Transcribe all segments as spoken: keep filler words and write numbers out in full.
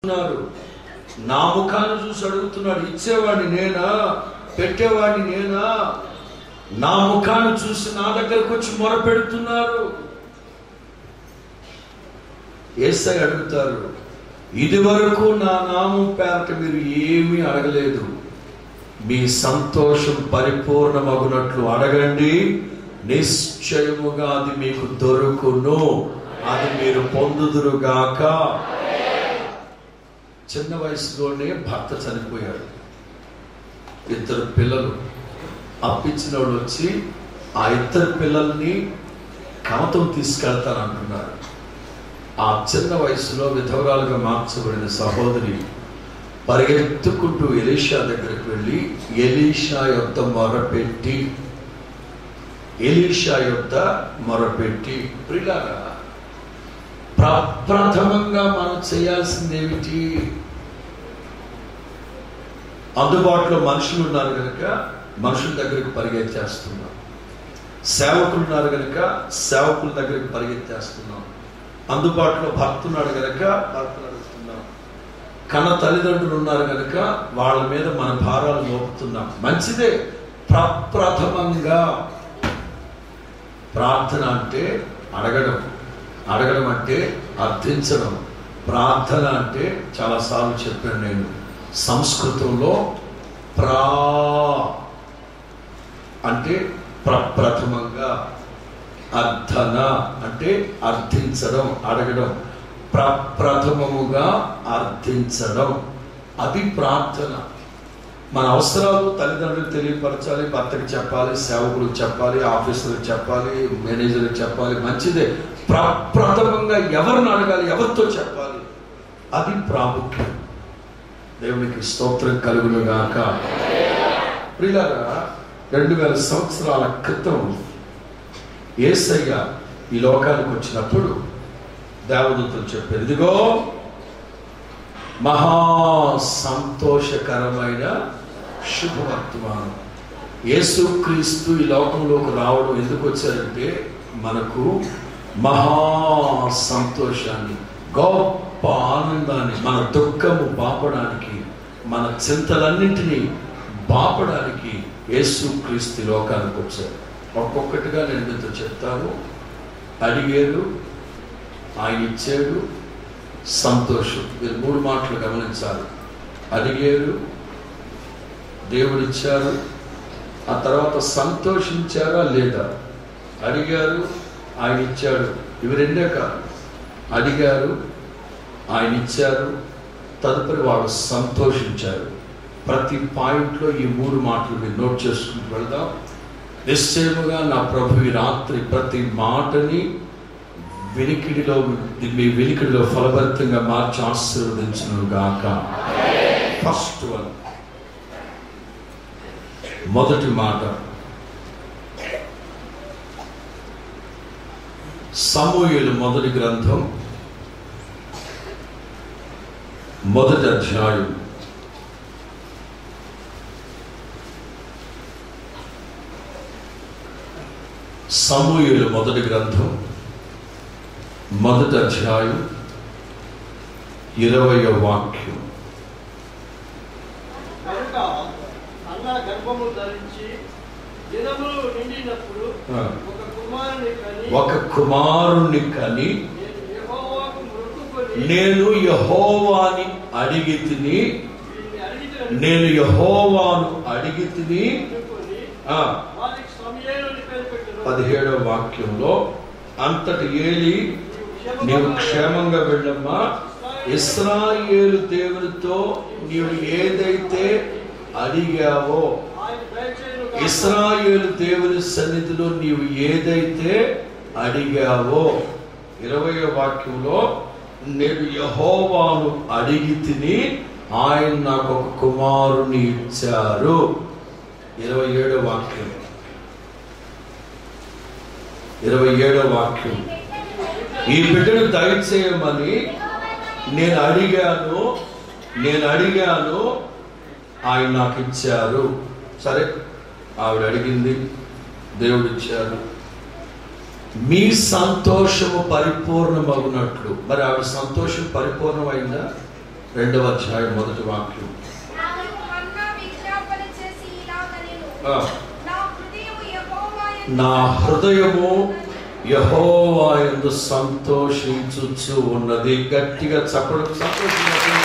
నా ముఖాన్ని చూసి అడుగుతున్నాడు, ఇచ్చేవాడిని నేనా, పెట్టేవాడిని నేనా? నా ముఖాన్ని చూసి నా దగ్గరకు వచ్చి మొరపెడుతున్నారు. యేసయ్య అడుగుతారు, ఇది వరకు నా నామం పేరట మీరు ఏమీ అడగలేదు, మీ సంతోషం పరిపూర్ణమగునట్లు అడగండి, నిశ్చయముగా అది మీకు దొరుకును, అది మీరు పొందుదురుగాక. చిన్న వయసులోనే భర్త చనిపోయాడు. ఇద్దరు పిల్లలు. అప్పించిన వాడు వచ్చి ఆ ఇద్దరు పిల్లల్ని కమతం తీసుకెళ్తానంటున్నారు. ఆ చిన్న వయసులో విధవరాలుగా మార్చబడిన సహోదరి పరిగెత్తుకుంటూ ఎలీషా దగ్గరికి వెళ్ళి ఎలీషా యొద్ద మొరపెట్టి ఎలీషా యొద్ద మొరపెట్టి ప్రియులారా, ప్రప్రథమంగా మనం చేయాల్సింది ఏమిటి? అందుబాటులో మనుషులు ఉన్నారు కనుక మనుషుల దగ్గరికి పరిగెత్తేస్తున్నాం. సేవకులు ఉన్నారు కనుక సేవకుల దగ్గరికి పరిగెత్తేస్తున్నాం. అందుబాటులో భర్త ఉన్నాడు కనుక భర్తను అడుగుతున్నాం. కన్న తల్లిదండ్రులు ఉన్నారు కనుక వాళ్ళ మీద మన భారాలు మోపుతున్నాం. మంచిదే. ప్రప్రథమంగా ప్రార్థన అంటే అడగడం, అడగడం అంటే అర్థించడం. ప్రార్థన అంటే చాలాసార్లు చెప్పాను నేను, సంస్కృతంలో ప్రా అంటే ప్రప్రథమంగా, అర్థన అంటే అర్థించడం, అడగడం. ప్రప్రథమముగా అర్థించడం, అది ప్రార్థన. మన అవసరాలు తల్లిదండ్రులకు తెలియపరచాలి, భర్తకి చెప్పాలి, సేవకులకు చెప్పాలి, ఆఫీసులకు చెప్పాలి, మేనేజర్కి చెప్పాలి. మంచిదే. ప్రప్రథమంగా ఎవరిని అడగాలి, ఎవరితో చెప్పాలి, అది ప్రాముఖ్యం. దేవునికి స్తోత్రం కలుగును గాక. ప్రియులారా, రెండు వేల సంవత్సరాల క్రితం యేసయ్య ఈ లోకానికి వచ్చినప్పుడు దేవదూతలు చెప్పారు, ఇదిగో మహా సంతోషకరమైన శుభవర్తమానం. యేసుక్రీస్తు ఈ లోకంలోకి రావడం ఎందుకు వచ్చారంటే మనకు మహా సంతోషాన్ని, గొప్ప ఆనందాన్ని, మన దుఃఖము బాపడానికి, మన చింతలన్నింటినీ బాపడానికి యేసుక్రీస్తు లోకానికి వచ్చారు. ఒక్కొక్కటిగా నేను మీతో చెప్తాను. అడిగారు, ఆయన ఇచ్చాడు, సంతోషం. మీరు మూడు మాటలు గమనించాలి. అడిగారు, దేవుడిచ్చారు, ఆ తర్వాత సంతోషించారా లేదా? అడిగారు, ఆయన ఇచ్చాడు. ఇవి రెండే కాదు. అడిగారు, ఆయన ఇచ్చారు, తదుపరి వాళ్ళు సంతోషించారు. ప్రతి పాయింట్లో ఈ మూడు మాటలు మీరు నోట్ చేసుకుంటూ వెళ్దాం. నిశ్చయముగా నా ప్రభు ఈ రాత్రి ప్రతి మాటని వెలికిడిలో, మీ వెలికిడిలో ఫలభరితంగా మార్చి ఆశీర్వదించును గాక. ఫస్ట్ వన్, మొదటి మాట, సమూయేలు మొదటి గ్రంథం మొదటి అధ్యాయం సమూయేలు మొదటి గ్రంథం మొదటి అధ్యాయం ఇరవయో వాక్యం. ఒక కుమారుణ్ణి కని నేను యెహోవాని అడిగి తిని నేను యెహోవాను అడిగి తిని పదిహేడవ వాక్యంలో, అంతటి ఏలి నీవు క్షేమంగా వెళ్ళమ్మా, ఇశ్రాయేలు దేవునితో నీవు ఏదైతే అడిగావో, ఇశ్రాయేలు దేవుని సన్నిధిలో నీవు ఏదైతే అడిగావో, ఇరవయో వాక్యంలో నేను యెహోవాను అడిగి తిని ఆయన నాకు ఒక కుమారుని ఇచ్చారు. ఇరవై ఏడో వాక్యం ఇరవై ఏడో వాక్యం ఈ బిడ్డను దయచేయమని నేను అడిగాను నేను అడిగాను ఆయన నాకు ఇచ్చారు. సరే, ఆవిడ అడిగింది, దేవుడు ఇచ్చారు. మీ సంతోషము పరిపూర్ణమగునట్లు, మరి ఆవిడ సంతోషం పరిపూర్ణమైందా? రెండవ అధ్యాయం మొదటి వాక్యం. నా హృదయము యెహోవా యందు సంతోషించుచు ఉన్నది. గట్టిగా చప్పట్లు సంతోషించండి.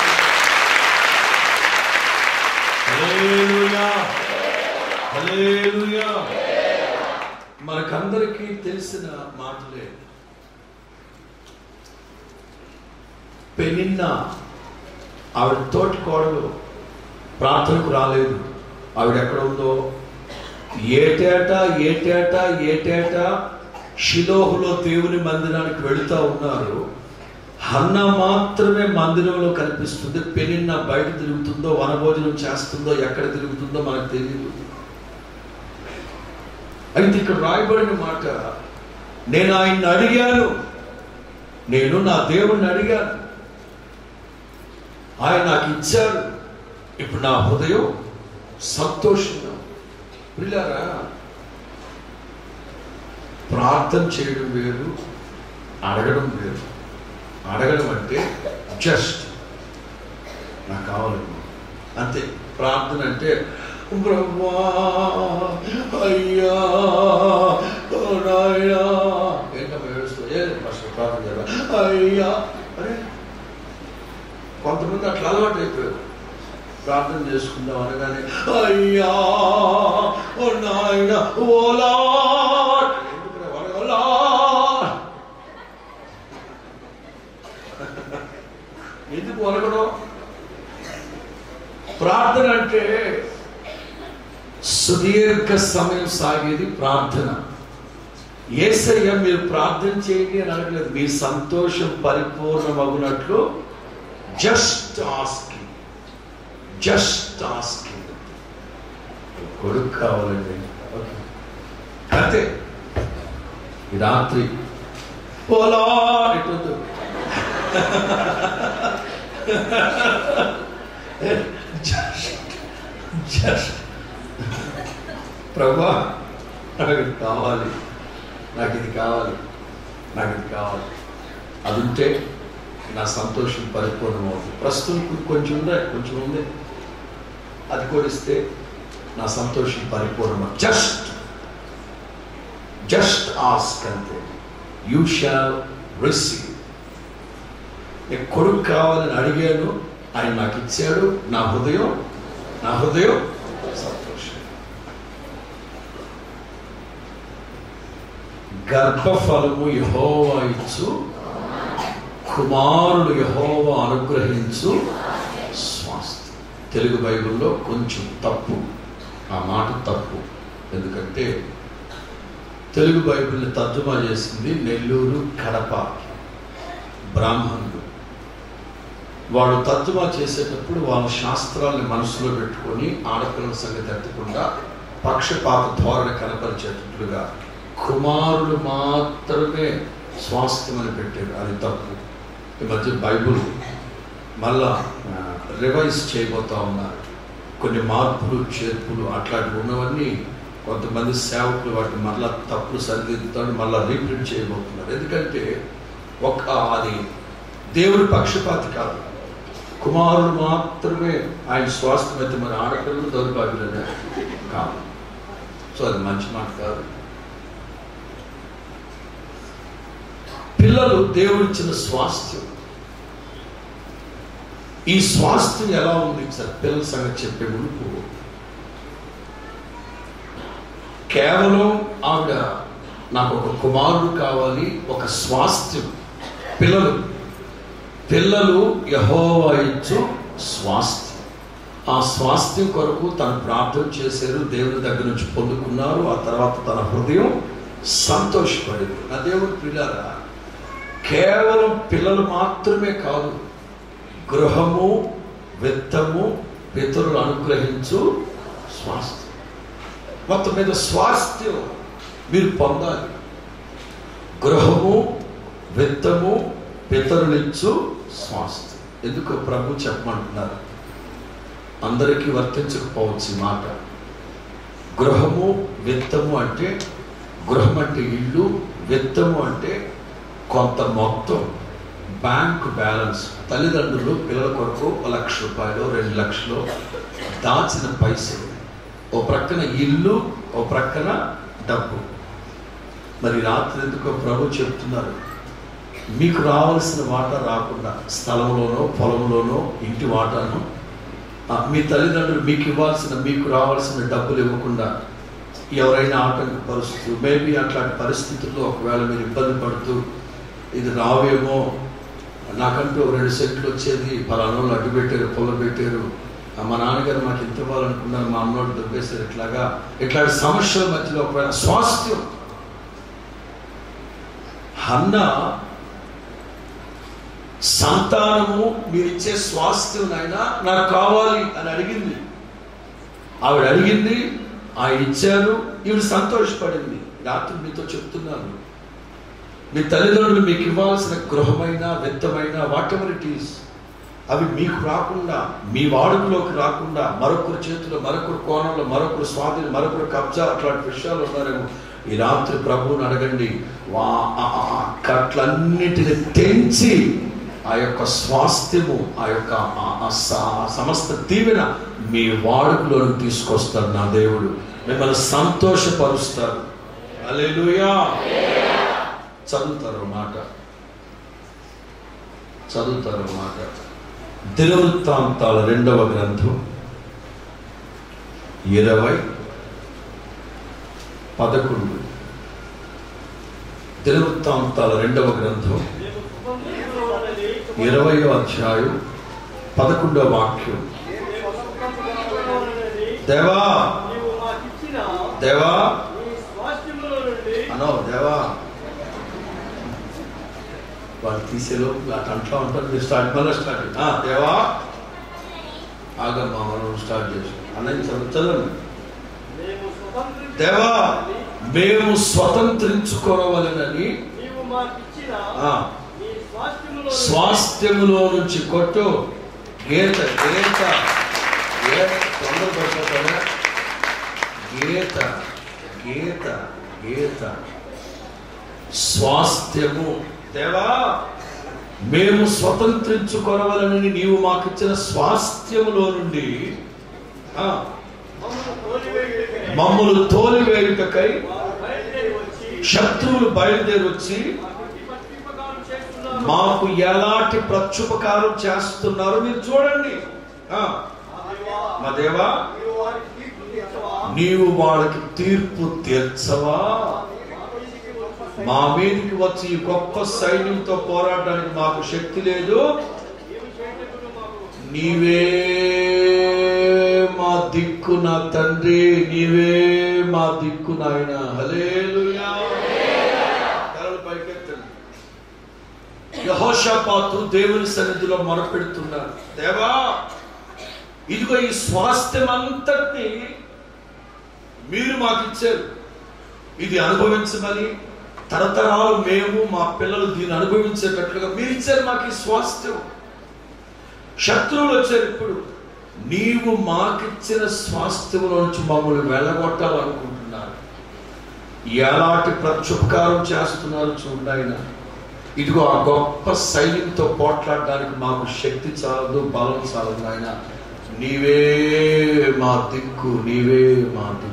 హల్లెలూయా, హల్లెలూయా. మనకందరికీ తెలిసిన మాటలే. పెనిన్నా ఆవిడ తోటి కోడలు ప్రార్థనకు రాలేదు. ఆవిడ ఎక్కడ ఉందో ఏటేటా ఏటేటా ఏటేటా షిలోహులో దేవుని మందిరానికి వెళుతూ ఉన్నారు. హన్న మాత్రమే మందిరంలో కనిపిస్తుంది. పెనిన్నా బయట తిరుగుతుందో, వనభోజనం చేస్తుందో, ఎక్కడ తిరుగుతుందో మనకు తెలియదు. అయితే ఇక్కడ రాయబడిన మాట, నేను ఆయన్ని అడిగాను, నేను నా దేవుణ్ణి అడిగాను, ఆయన నాకు ఇచ్చాడు, ఇప్పుడు నా హృదయం సంతోషంగా. పిల్లారా, ప్రార్థన చేయడం వేరు, అడగడం వేరు. అడగడం అంటే జస్ట్ నాకు కావాలి అంతే. ప్రార్థన అంటే బ్రహ్మా అయ్యా నాయనా ఏంటమ్మా ఏడుస్తూ ఏ ఫస్ట్ ప్రార్థన చేయాలి అయ్యా. అరే కొంతమంది అట్లా అలవాటు అయిపోయారు. ప్రార్థన చేసుకుందాం అనగానే అయ్యా ఓ నాయన ఓలా ఎందుకు వలగడం? ప్రార్థన అంటే సుదీర్ఘ సమయం సాగేది ప్రార్థన. యేసయ్య మీరు ప్రార్థన చేయండి అని అనట్లేదు, మీ సంతోషం పరిపూర్ణమగునట్లు జస్ట్ ఆస్కింగ్, జస్ట్ ఆస్కింగ్. కొడుకు కావాలండి అంతే. ఈ రాత్రి పోలా ఇటు ప్రభా నాకు ఇది కావాలి, నాకు ఇది కావాలి, నాకు ఇది కావాలి. అది ఉంటే నా సంతోషం పరిపూర్ణమవుతుంది. ప్రస్తుతం కొంచెం ఉందే, కొంచెం ఉంది, అది కూడా ఇస్తే నా సంతోషం పరిపూర్ణం. జస్ట్ జస్ట్ ఆస్క్ అంతే. You shall receive. నేను కొడుకు కావాలని అడిగాను, ఆయన నాకు ఇచ్చాడు. నా హృదయం నా హృదయం సంతోషం. గర్భఫలము యెహోవా ఇచ్చు, కుమారుడు యెహోవా అనుగ్రహించు స్వాస్థ్యం. తెలుగు బైబిల్లో కొంచెం తప్పు, ఆ మాట తప్పు. ఎందుకంటే తెలుగు బైబిల్ని తర్జుమా చేసింది నెల్లూరు, కడప బ్రాహ్మణులు. వాళ్ళు తర్జుమా చేసేటప్పుడు వాళ్ళ శాస్త్రాలను మనసులో పెట్టుకొని ఆడపిల్లల సంగతి ఎత్తకుండా పక్షపాత ధోరణి కనపరిచేటట్లుగా కుమారుడు మాత్రమే స్వాస్థ్యం అని పెట్టారు. అది తప్పు. ఈ మధ్య బైబుల్ మళ్ళా రివైజ్ చేయబోతా ఉన్నారు. కొన్ని మార్పులు చేర్పులు అట్లాంటివి ఉన్నవన్నీ కొంతమంది సేవకులు వాటిని మళ్ళా తప్పులు సరిదిద్దుతాడు, మళ్ళీ రీప్రింట్ చేయబోతున్నారు. ఎందుకంటే ఒక అది దేవుడి పక్షపాతి కాదు, కుమారుడు మాత్రమే ఆయన స్వాస్థ్యం అయితే మరి ఆడపిల్లలు దౌర్భాగ్యులనే కాదు. సో అది మంచి మాట కాదు. పిల్లలు దేవుడిచ్చిన స్వాస్థ్యం. ఈ స్వాస్థ్యం ఎలా ఉంది సార్ పిల్లల సంగతి చెప్పే ముందు కేవలం ఆవిడ నాకు ఒక కుమారుడు కావాలి, ఒక స్వాస్థ్యం. పిల్లలు పిల్లలు యెహోవా ఇచ్చు స్వాస్థ్యం. ఆ స్వాస్థ్యం కొరకు తను ప్రార్థన చేశారు, దేవుని దగ్గర నుంచి పొందుకున్నారు. ఆ తర్వాత తన హృదయం సంతోషపడింది. నా దేవుడు పిల్లరా, కేవలం పిల్లలు మాత్రమే కాదు, గృహము, విత్తము, పితరులు అనుగ్రహించు స్వాస్థ్యం. మొత్తం మీద స్వాస్థ్యం మీరు పొందాలి. గృహము, విత్తము, పితరులిచ్చు స్వాస్థ్యం. ఎందుకు ప్రభు చెప్పమంటున్నారు? అందరికీ వర్తించకపోవచ్చు మాట. గృహము, విత్తము అంటే, గృహం అంటే ఇల్లు, విత్తము అంటే కొంత మొత్తం బ్యాంక్ బ్యాలెన్స్. తల్లిదండ్రులు పిల్లల కొరకు ఒక లక్ష రూపాయలు రెండు లక్షలు దాచిన పైసలు, ఓ ప్రక్కన ఇల్లు, ఓ ప్రక్కన డబ్బు. మరి రాత్రి ఎందుకో ప్రభు చెప్తున్నారు, మీకు రావాల్సిన వాటా రాకుండా స్థలంలోనో పొలంలోనో ఇంటి వాటాను, మీ తల్లిదండ్రులు మీకు ఇవ్వాల్సిన మీకు రావాల్సిన డబ్బులు ఇవ్వకుండా ఎవరైనా ఆటంకపరుస్తూ, మేబీ అట్లాంటి పరిస్థితుల్లో ఒకవేళ మీరు ఇబ్బంది పడుతూ ఇది రావేమో, నాకంటూ రెండు సెంట్లు వచ్చేది పలానోళ్ళు అడ్డు పెట్టారు, పొల పెట్టారు, మా నాన్నగారు మాకు ఇంత ఇవ్వాలనుకున్నారు, మా అమ్మోడు దొబ్బేశారు, ఇట్లాగా ఇట్లాంటి సమస్యల మధ్యలో ఒకవేళ స్వాస్థ్యం. హన్నా సంతానము మీరిచ్చే స్వాస్థ్యం నాయనా నాకు కావాలి అని అడిగింది. ఆవిడ అడిగింది, ఆయన ఇచ్చారు, ఈవిడ సంతోషపడింది. రాత్రి మీతో చెప్తున్నాను, మీ తల్లిదండ్రులు మీకు ఇవ్వాల్సిన గృహమైన విత్తమైన వాట్ ఎవర్ ఇట్ ఈస్, అవి మీకు రాకుండా, మీ వాడుకలోకి రాకుండా, మరొకరి చేతిలో, మరొకరి కోణంలో, మరొకరు స్వాధీనం, మరొకరు కబ్జా, అట్లాంటి విషయాలు ఉన్నారేమో. ఈ రాత్రి ప్రభువుని అడగండి, వా కట్లన్నిటిని తెంచి ఆ యొక్క స్వాస్థ్యము, ఆ యొక్క సమస్త దీవెన మీ వాడుకలోకి తీసుకొస్తాడు నా దేవుడు. మిమ్మల్ని సంతోషపరుస్తారు. హల్లెలూయా. చదువుతారు మాట చదువుతారు మాట దినవృత్తాంతాల రెండవ గ్రంథం ఇరవై పదకొండు. దినవృత్తాంతాల రెండవ గ్రంథం ఇరవయో అధ్యాయం పదకొండవ వాక్యం. దేవా దేవా అనో దేవా వాళ్ళు తీసేలో అట్లా ఉంటారు. మీరు స్టార్ట్ మళ్ళీ స్టార్ట్ దేవా ఆగమ్మా మనం స్టార్ట్ చేసి అన్నది చదువుతాను. దేవా మేము స్వతంత్రించుకోవాలని స్వాస్థ్యములో నుంచి కొట్టు గీత గీత తొందరపడిపోతాడా గీత గీత గీత స్వాస్థ్యము. దేవా మేము స్వతంత్రించుకోవాలని నీవు మాకిచ్చిన స్వాస్థ్యములో నుండి మమ్మల్ని తోలివేయుటకై శత్రువులు బయలుదేరి వచ్చి మాకు ఎలాంటి ప్రత్యుపకారం చేస్తున్నారు మీరు చూడండి. మా దేవా నీవు వాళ్ళకి తీర్పు తీర్చవా? మా మీదకి వచ్చి ఈ గొప్ప సైన్యంతో పోరాడడానికి మాకు శక్తి లేదు. నీవే మా దిక్కు నా తండ్రి, నీవే మా దిక్కు నాయన. హల్లెలూయా. తలలు పైకెత్తండి. యెహోషాపాతు దేవుని సన్నిధిలో మొరపెడుతున్నాడు, దేవా ఇదిగో ఈ స్వాస్థ్యం అంతటిని మీరు మాకు ఇచ్చారు, ఇది అనుభవించమని, తరతరాలు మేము మా పిల్లలు దీన్ని అనుభవించేటట్లుగా మీరు ఇచ్చారు మాకు ఈ స్వాస్థ్యం. శత్రువులు వచ్చారు, ఇప్పుడు నీవు మాకిచ్చిన స్వాస్థ్యంలో నుంచి మమ్మల్ని వెళ్ళగొట్టాలనుకుంటున్నారు. ఎలాంటి ప్రత్యుపకారం చేస్తున్నారు చూడండి ఆయన. ఇదిగో ఆ గొప్ప సైన్యంతో పోట్లాడడానికి మాకు శక్తి చాలదు, బలం చాలదు ఆయన. నీవే మా దిక్కు, నీవే మా దిక్కు.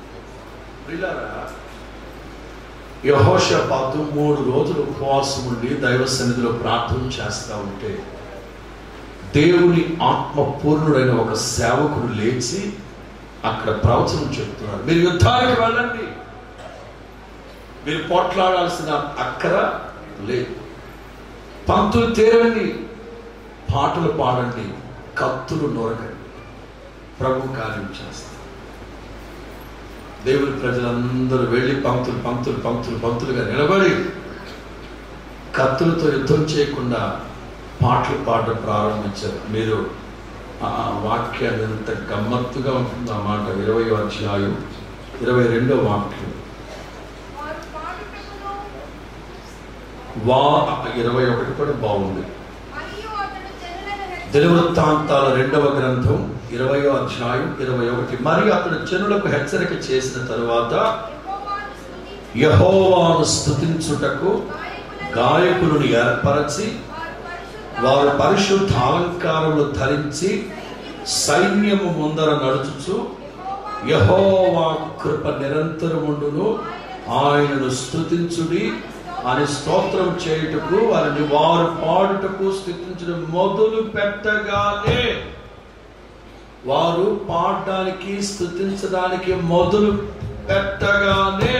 యెహోషాపాతు మూడు రోజులు ఉపవాసం ఉండి దైవ సన్నిధిలో ప్రార్థన చేస్తా ఉంటే దేవుని ఆత్మ పూర్ణుడైన ఒక సేవకుడు లేచి అక్కడ ప్రవచనం చెప్తున్నారు. మీరు యుద్ధానికి వెళ్ళండి, మీరు పోట్లాడాల్సిన అక్కర లేదు. పంతులు తేరండి, పాటలు పాడండి, కత్తులు నోరకండి, ప్రభు కార్యం చేస్తారు. దేవుని ప్రజలందరూ వెళ్ళి పంక్తులు పంక్తులు పంక్తులు పంక్తులుగా నిలబడి కత్తులతో యుద్ధం చేయకుండా పాటలు పాడడం ప్రారంభించారు. మీరు ఆ వాక్యాన్ని ఎంత గమ్మత్తుగా ఉంటుంది ఆ మాట. ఇరవై అధ్యాయం ఇరవై రెండో వాక్యం, వా ఇరవై ఒకటి కూడా బాగుంది. దినవృత్తాంతాల రెండవ గ్రంథం ఇరవయో అధ్యాయం ఇరవై ఒకటి. మరియు అతడు జనులకు హెచ్చరిక చేసిన తరువాత యెహోవాను స్తుతించుటకు గాయకులను ఏర్పరచి వారు పరిశుద్ధ అలంకారములు ధరించి సైన్యము ముందర నడుచుచు యెహోవా కృప నిరంతరముండును, ఆయనను స్తుతించుడి అని స్తోత్రం చేయుటకు వారిని వారు పాడుటకు స్తుతించడం మొదలు పెట్టగానే, వారు పాడడానికి స్తుతించడానికి మొదలు పెట్టగానే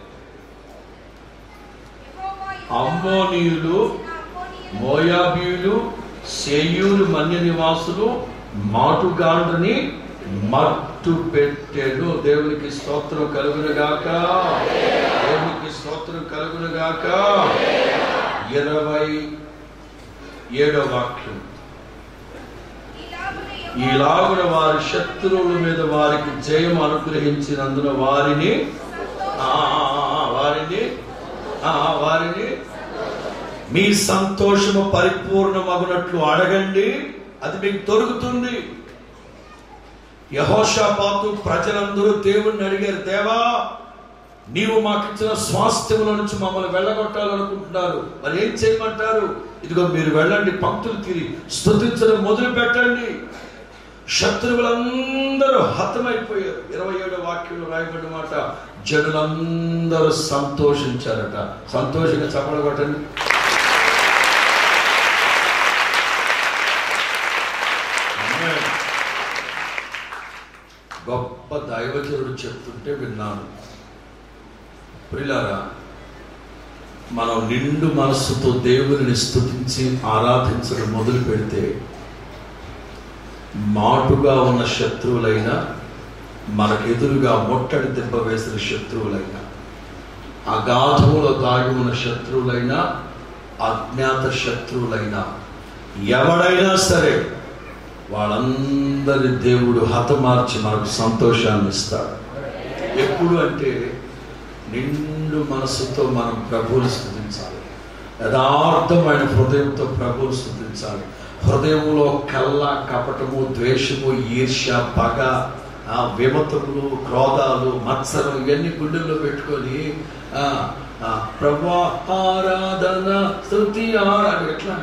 అమ్మోనీయులు, మోయాబీయులు, సేయూరు మన్య నివాసులు మాటుగాండ్రని మట్టు పెట్టెను. దేవునికి స్తోత్రం కలుగునుగాక, దేవునికి స్తోత్రం కలుగునుగాక. ఇరవై ఏడో వాక్యం, ఈలాగున వారి శత్రువుల మీద వారికి జయం అనుగ్రహించినందున వారిని వారిని వారిని మీ సంతోషము పరిపూర్ణమగునట్లు అడగండి, అది మీకు దొరుకుతుంది. యెహోషాపాతు ప్రజలందరూ దేవుణ్ణి అడిగారు, దేవా నీవు మాకు ఇచ్చిన స్వాస్థ్యముల నుంచి మమ్మల్ని వెళ్ళగొట్టాలనుకుంటున్నారు, మరి ఏం చేయమంటారు? ఇదిగో మీరు వెళ్ళండి, పంక్తులు తీరి స్తుతించడం మొదలు పెట్టండి. శత్రువులందరూ హతమైపోయారు. ఇరవై ఏడో వాక్యంలో రాయబడిన మాట, జనులందరూ సంతోషించారట. సంతోషంగా చప్పట్లు కొట్టండి. గొప్ప దైవజనుడు చెప్తుంటే విన్నాను. ప్రియులారా, మనం నిండు మనస్సుతో దేవుని స్తుతించి ఆరాధించడం మొదలు పెడితే మాటుగా ఉన్న శత్రువులైనా, మనకెదురుగా మొట్టడి దెబ్బ వేసిన శత్రువులైనా, అగాధంలో దాగి ఉన్న శత్రువులైనా, అజ్ఞాత శత్రువులైనా, ఎవడైనా సరే వాళ్ళందరి దేవుడు హతమార్చి మనకు సంతోషాన్ని ఇస్తాడు. ఎప్పుడు అంటే నిండు మనసుతో మనం ప్రభువుని స్తుతించాలి, యథార్థమైన హృదయంతో ప్రభువుని స్తుతించాలి. హృదయంలో కళ్ళ, కపటము, ద్వేషము, ఈర్ష్య, పగ, విమతములు, క్రోధాలు, మత్సరం ఇవన్నీ గుండెల్లో పెట్టుకొని ప్రభు ఆరాధన స్తుతి ఆరాధన ఎట్లా?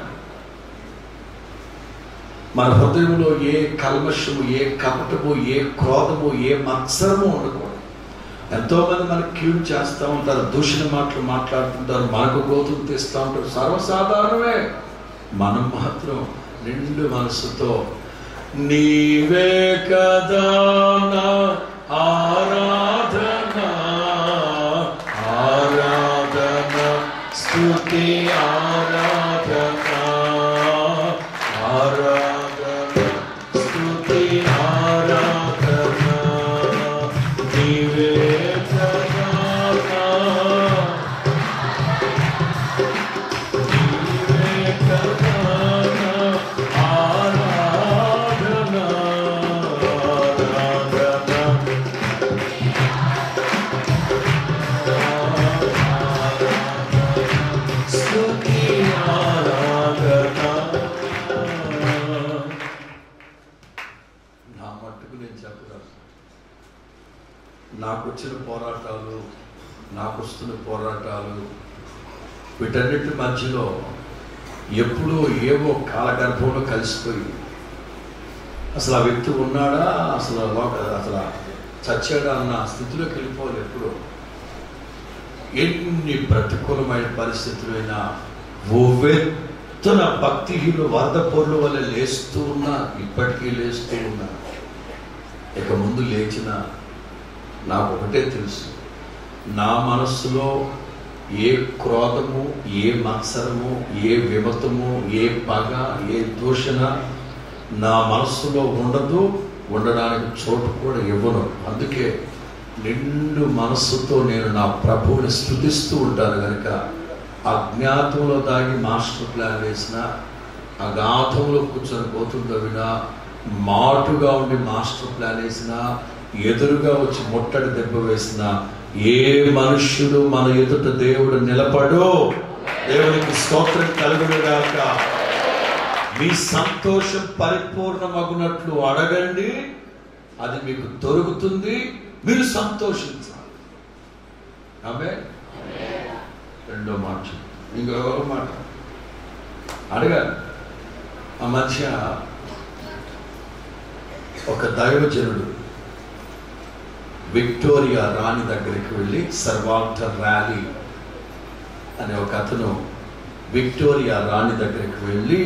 మన హృదయంలో ఏ కల్మషము, ఏ కపటము, ఏ క్రోధము, ఏ మత్సరము ఉండకూడదు. ఎంతో మంది మనకు కీడు చేస్తూ ఉంటారు, దూషణ మాటలు మాట్లాడుతుంటారు, మనకు గోతులు తీస్తూ ఉంటారు, సర్వసాధారణమే. మనం మాత్రం నిండు మనసుతో నీవే కదా నా ఆరాధన, ఆరాధన స్తుతి ఆరాధన, ఆరాధన స్తుతి ఆరాధన, నీవే కదా నీవే కదా నాకు వచ్చిన పోరాటాలు, నాకు వస్తున్న పోరాటాలు, వీటన్నిటి మధ్యలో ఎప్పుడూ ఏవో కాలగర్భంలో కలిసిపోయి అసలు ఆ వ్యక్తి ఉన్నాడా, అసలు అసలు చచ్చాడా అన్న స్థితిలోకి వెళ్ళిపోవాలి. ఎప్పుడు ఎన్ని ప్రతికూలమైన పరిస్థితులైనా ఉవ్వెత్తున భక్తిహీనులు వరద పొర్ల వల్ల లేస్తూ ఉన్నా, ఇప్పటికీ లేస్తూ ఉన్నా, ఇక ముందు లేచిన నాకు ఒకటే తెలుసు, నా మనస్సులో ఏ క్రోధము, ఏ మత్సరము, ఏ విమతము, ఏ పగ, ఏ దూషణ నా మనస్సులో ఉండదు, ఉండడానికి చోటు కూడా ఇవ్వను. అందుకే నిండు మనస్సుతో నేను నా ప్రభువుని స్తుతిస్తూ ఉంటాను. కనుక అజ్ఞాతంలో దాగి మాస్టర్ ప్లాన్ వేసిన, అగాధంలో కూర్చొని పోతుందో వినా, మాటుగా ఉండి మాస్టర్ ప్లాన్ వేసిన, ఎదురుగా వచ్చి ముట్టడి దెబ్బ వేసిన ఏ మనుష్యుడు మన ఎదుట దేవుడు నిలబడు. దేవునికి స్తోత్రం కలుగునుగాక. మీ సంతోషం పరిపూర్ణమగునట్లు అడగండి, అది మీకు దొరుకుతుంది, మీరు సంతోషించాలి. ఆమేన్. రెండో మాట, ఇంకొక మాట అడగాలి. ఆ మధ్య ఒక దైవజనుడు విక్టోరియా రాణి దగ్గరికి వెళ్ళి సర్వాంటర్ ర్యాలీ అనే ఒక అతను విక్టోరియా రాణి దగ్గరికి వెళ్ళి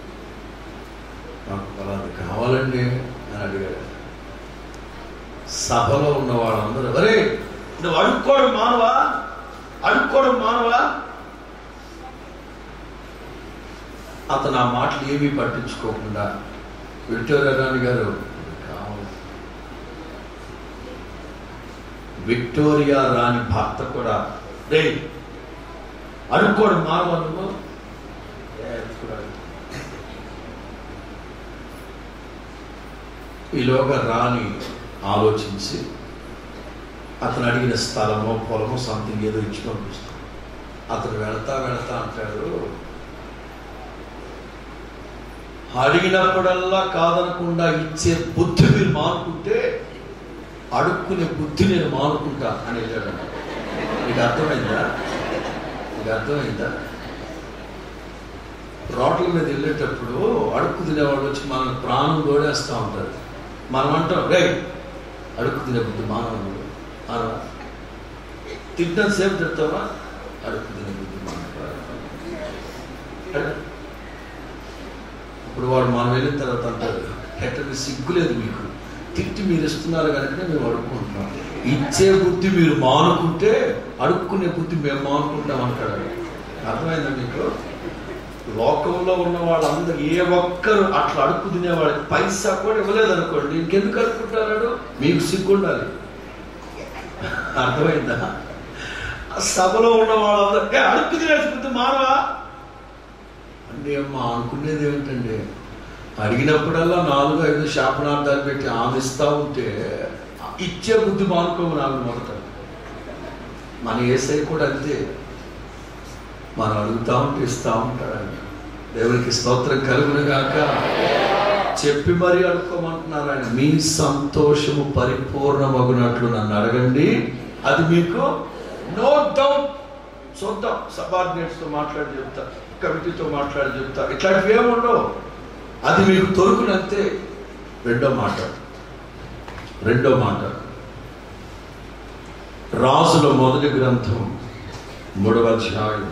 నాకు అలాది కావాలండి అని అడిగాడు. సభలో ఉన్న వాళ్ళందరూ అరే నువ్వు అడుక్కోవడం మానవా అడుక్కోవడం మానవా అతను ఆ మాటలు ఏమీ పట్టించుకోకుండా విక్టోరియా రాణి గారు కావాలి. విక్టోరియా రాణి భర్త కూడా రే అడుక్కోవడం మానవా నువ్వు ఈలోగా రాణి ఆలోచించి అతను అడిగిన స్థలమో పొలమో సంథింగ్ ఏదో ఇచ్చి పంపిస్తాడు. అతను వెళతా వెళతా అంటాడు అడిగినప్పుడల్లా కాదనకుండా ఇచ్చే బుద్ధి మీరు మానుకుంటే అడుక్కునే బుద్ధి నేను మానుకుంటా అని వెళ్ళాడు. నీకు అర్థమైందా నీకు అర్థమైందా రోడ్ల మీద వెళ్ళేటప్పుడు అడుక్కు తినేవాళ్ళు వచ్చి మన ప్రాణం దోడేస్తూ ఉంటారు. మనం అంటాం రే అడుక్కు తినే బుద్ధి మానవుడు మానవా తింటాం సేపు తిడతావా అడుక్కు తినే బుద్ధి మానవ. ఇప్పుడు వాడు మనం వెళ్ళిన తర్వాత అంటారు ఎక్కడ సిగ్గులేదు మీకు తిట్టి మీరు ఇస్తున్నారు కనుక మేము అడుక్కుంటున్నాం. ఇచ్చే బుద్ధి మీరు మానుకుంటే అడుక్కునే బుద్ధి మేము మానుకుంటాం అంటాడు. అర్థమైందా మీకు? లోకంలో ఉన్న వాళ్ళందరూ ఏ ఒక్కరు అట్లా అడుక్కు తినేవాళ్ళకి పైసా కూడా ఇవ్వలేదు అనుకోండి ఇంకెందుకు అడుక్కుంటారు? మీకు సిగ్గుండాలి. అర్థమైందా? సభలో ఉన్న వాళ్ళందరికీ అడుక్కు తినేసి బుద్ధి మానవా అంటే అమ్మా అనుకునేది ఏమిటండి అడిగినప్పుడల్లా నాలుగు ఐదు శాపనార్థాలు పెట్టి ఆమెస్తా ఉంటే ఇచ్చే బుద్ధి మానుకోము నాకు మొదట. మన యేసయ్య కూడా అంతే మనం అడుగుతా ఉంటే ఇస్తా ఉంటాడు. దేవునికి స్తోత్రం కలుగును గాక. చెప్పి మరీ అడుక్కోమంటున్నారు ఆయన. మీ సంతోషము పరిపూర్ణమగునట్లు నన్ను అడగండి అది మీకు నో డౌట్. చూద్దాం సబార్డినేట్స్తో మాట్లాడి చెప్తా కమిటీతో మాట్లాడి చెప్తా ఇట్లాంటివి ఏముండవు అది మీకు దొరుకునంతే. రెండో మాట రెండో మాట రాజుల మొదటి గ్రంథం మూడవ అధ్యాయం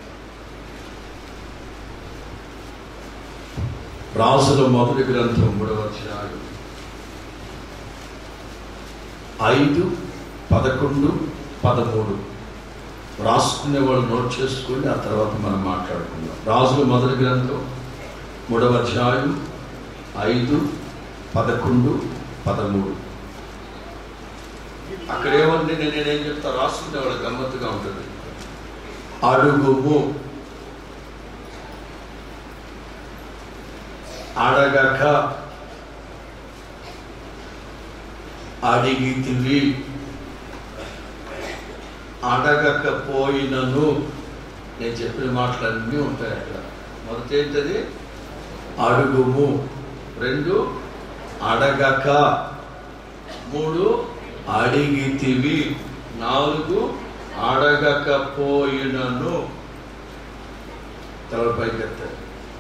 రాజుల మొదటి గ్రంథం మూడవ అధ్యాయం ఐదు పదకొండు పదమూడు రాసుకునే వాళ్ళు నోట్ చేసుకోండి. ఆ తర్వాత మనం మాట్లాడుకుందాం. రాజుల మొదటి గ్రంథం మూడవ అధ్యాయం ఐదు పదకొండు పదమూడు. అక్కడేమండి నేనేం చెప్తా రాసుకునే వాళ్ళు గమ్మత్తుగా ఉంటుంది. అడుగుము అడగక అడిగితివి అడగకపోయినను. నేను చెప్పిన మాటలన్నీ ఉంటాయి అక్కడ. మొదటి ఏంటది? అడుగుము. రెండు అడగక. మూడు అడిగితివి. నాలుగు అడగకపోయినను. తలపైకి ఎత్తారు.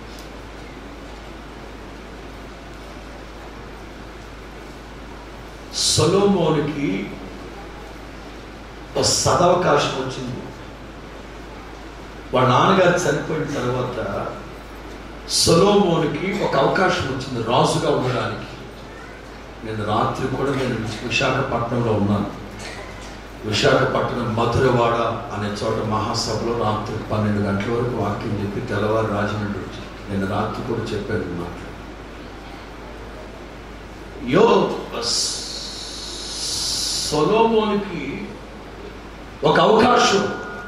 సొలొమోనుకి ఒక సదవకాశం వచ్చింది. వాళ్ళ నాన్నగారు చనిపోయిన తర్వాత సొలొమోనుకి ఒక అవకాశం వచ్చింది రాజుగా ఉండడానికి. నేను రాత్రి కూడా నేను విశాఖపట్నంలో ఉన్నాను. విశాఖపట్నం మధురవాడ అనే చోట మహాసభలో రాత్రి పన్నెండు గంటల వరకు వాక్యం చెప్పి తెల్లవారు రాజమండ్రి వచ్చి నేను రాత్రి కూడా చెప్పాను మాట. యో సొలొమోనుకి ఒక అవకాశం,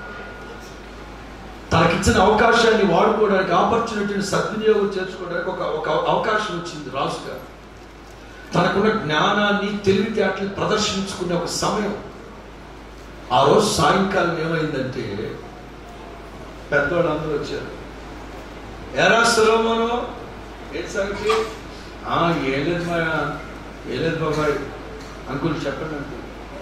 తనకిచ్చిన అవకాశాన్ని వాడుకోవడానికి, ఆపర్చునిటీని సద్వినియోగం చేసుకోవడానికి ఒక ఒక అవకాశం వచ్చింది రాజుగా. తనకున్న జ్ఞానాన్ని తెలివితేటలు ప్రదర్శించుకునే ఒక సమయం. ఆ రోజు సాయంకాలం ఏమైందంటే పెద్దవాళ్ళందరూ వచ్చారు. ఎరా సొలొమోను ఏంటి సంగతి? ఏం లేదు మా ఏం లేదు బాబాయ్. అంకుల్ చెప్పండి అంకుల్.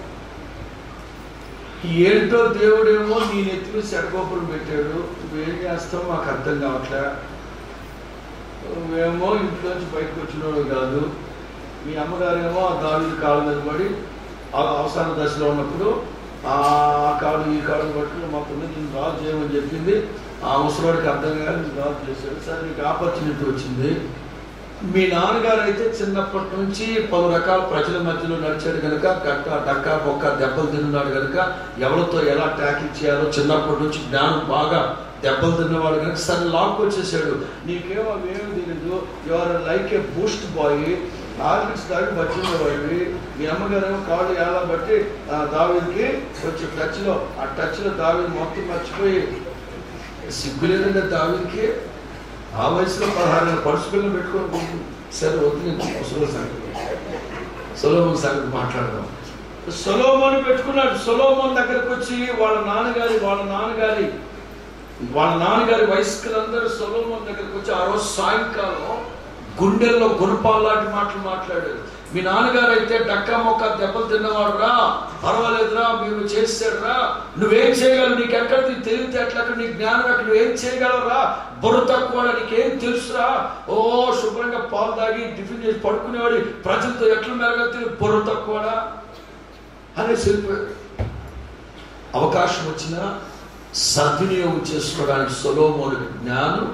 ఏంటో దేవుడేమో నీ నెత్తిలో సెడగోపురం పెట్టాడు, నువ్వేం చేస్తావు మాకు అర్థం కావట్లే. మేము ఇంట్లోంచి బయటకు వచ్చినోడు కాదు, మీ అమ్మగారేమో ఆ దావీదు కాళ్ళ మీద పడి అవసాన దశలో ఉన్నప్పుడు ఆ కాడు ఈ కాడు పట్టుకుని మా పిల్లలు నేను రాజు చేయమని చెప్పింది. ఆ ముసలివాడికి అర్థం కాదు, నేను రాజు చేశాడు. సరే నీకు ఆపర్చునిటీ వచ్చింది. మీ నాన్నగారు అయితే చిన్నప్పటి నుంచి పలు రకాల ప్రజల మధ్యలో నడిచాడు కనుక గట్ట డక్క బొక్క దెబ్బలు తిన్నాడు కనుక ఎవరితో ఎలా ట్యాకిల్ చేయాలో చిన్నప్పటి నుంచి జ్ఞానం బాగా దెబ్బలు తిన్నవాడు కనుక సరే లాక్ వచ్చేసాడు. నీకేమో అవేమీ తెలియదు, your like a boost boy, ఆర్మిక్స్ దాటి బచ్చిండేవాడివి. మీ అమ్మగారేమో కాళ్ళు ఎలా బట్టి దావీదికి వచ్చి టచ్లో ఆ టచ్లో దావీది మొత్తం మర్చిపోయి సిగ్గులేదంటే దావీదికి ఆ వయసులో పదహారు పరుసు పిల్లలు పెట్టుకొని సరే వద్దు ముసలి సంగతి సొలొమోను సంగతి మాట్లాడదాం. సొలొమోను పెట్టుకున్నాడు. సొలొమోను దగ్గరకు వచ్చి వాళ్ళ నాన్నగారి వాళ్ళ నాన్నగారి వాళ్ళ నాన్నగారి వయస్కులందరూ సొలొమోను దగ్గరకు వచ్చి ఆ రోజు సాయంకాలం గుండెల్లో గుణపాలాంటి మాటలు మాట్లాడారు. మీ నాన్నగారు అయితే డక్కా మొక్క దెబ్బలు తిన్నవాడు రా, పర్వాలేదురా, మీరు చేసాడు రా, నువ్వేం చేయగలవు, నీకు ఎక్కడ తెలివితే అట్లా నీ జ్ఞానం ఎక్కడ, నువ్వేం చేయగలరా, బుర్ర తక్కువ, నీకేం తెలుసురా, ఓ శుభ్రంగా పాలు తాగి టిఫిన్ చేసి పడుకునేవాడి, ప్రజలతో ఎట్లా మెరగతి బుర్ర తక్కువడా అనేసి వెళ్ళిపోయాడు. అవకాశం వచ్చినా సద్వినియోగం చేసుకోవడానికి సొలొమోనుకి జ్ఞానం.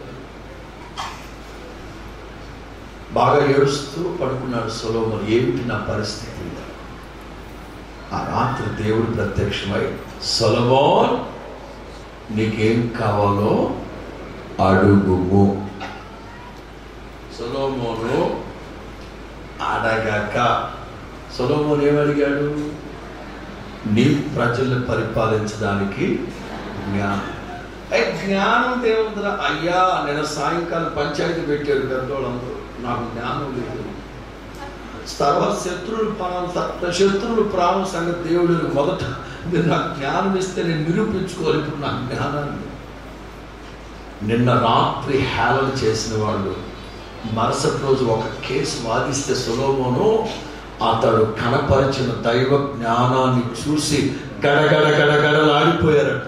బాగా ఏడుస్తూ పడుకున్నాడు సొలొమోను. ఏమిటి నా పరిస్థితి? ఆ రాత్రి దేవుడు ప్రత్యక్షమై సొలొమోన్ నీకేం కావాలో అడుగుము. సొలొమోను అడగక సొలొమోను ఏమడిగాడు? నీ ప్రజల్ని పరిపాలించడానికి జ్ఞానం. అయ్యి జ్ఞానం దేవుందిరా అయ్యా, నేను సాయంకాలం పంచాయతీ పెట్టాడు పెద్దోళ్ళందరూ, నాకు జ్ఞానం లేదు. తర్వాత శత్రువులు ప్రాణం శత్రువులు ప్రాణం సంగతి దేవుడు మొదట మీరు నాకు జ్ఞానం ఇస్తే నేను నిరూపించుకోవాలి ఇప్పుడు నా జ్ఞానాన్ని. నిన్న రాత్రి హేళన చేసిన వాళ్ళు మరుసటి రోజు ఒక కేసు వాదిస్తే సొలొమోను అతడు కనపరిచిన దైవ జ్ఞానాన్ని చూసి గడగడ గడగడలాడిపోయారట.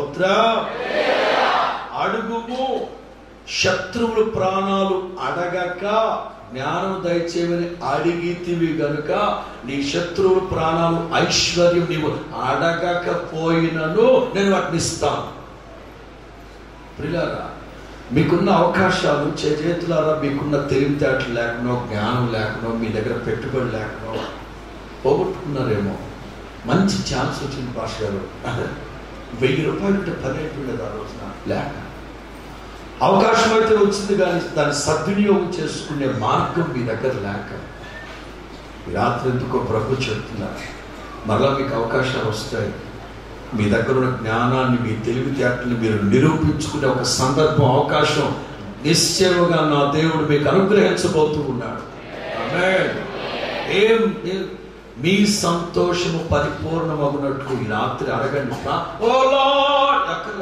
అడుగుము, శత్రువులు ప్రాణాలు అడగక జ్ఞానం దయచేయమని అడిగితివి గనుక నీ శత్రువుల ప్రాణాలు ఐశ్వర్యం నీవు అడగకపోయినను నేను వాటిని ఇస్తాను. ప్రియులారా, మీకున్న అవకాశాలు చేతులారా, మీకున్న తెలివితేటలు లేకనో జ్ఞానం లేకనో మీ దగ్గర పెట్టుబడి లేకనో పోగొట్టుకున్నారేమో. మంచి ఛాన్స్ వచ్చింది భాష గారు, వెయ్యి రూపాయలు ఉంటే పని అయిపోయింది ఆ రోజున. లేక అవకాశం అయితే వచ్చింది కానీ దాన్ని సద్వినియోగం చేసుకునే మార్గం మీ దగ్గర లేక ఈ రాత్రి ఎందుకో ప్రభు చెప్తున్నారు, మరలా మీకు అవకాశాలు వస్తాయి. మీ దగ్గర ఉన్న జ్ఞానాన్ని, మీ తెలివితేటలు మీరు నిరూపించుకునే ఒక సందర్భం, అవకాశం నిశ్చయముగా నా దేవుడు మీకు అనుగ్రహించబోతూ ఉన్నాడు. ఆమేన్. ఏం మీ సంతోషము పరిపూర్ణమగునట్లు ఈ రాత్రి అడగండి. ఓ లార్డ్ అక్కడ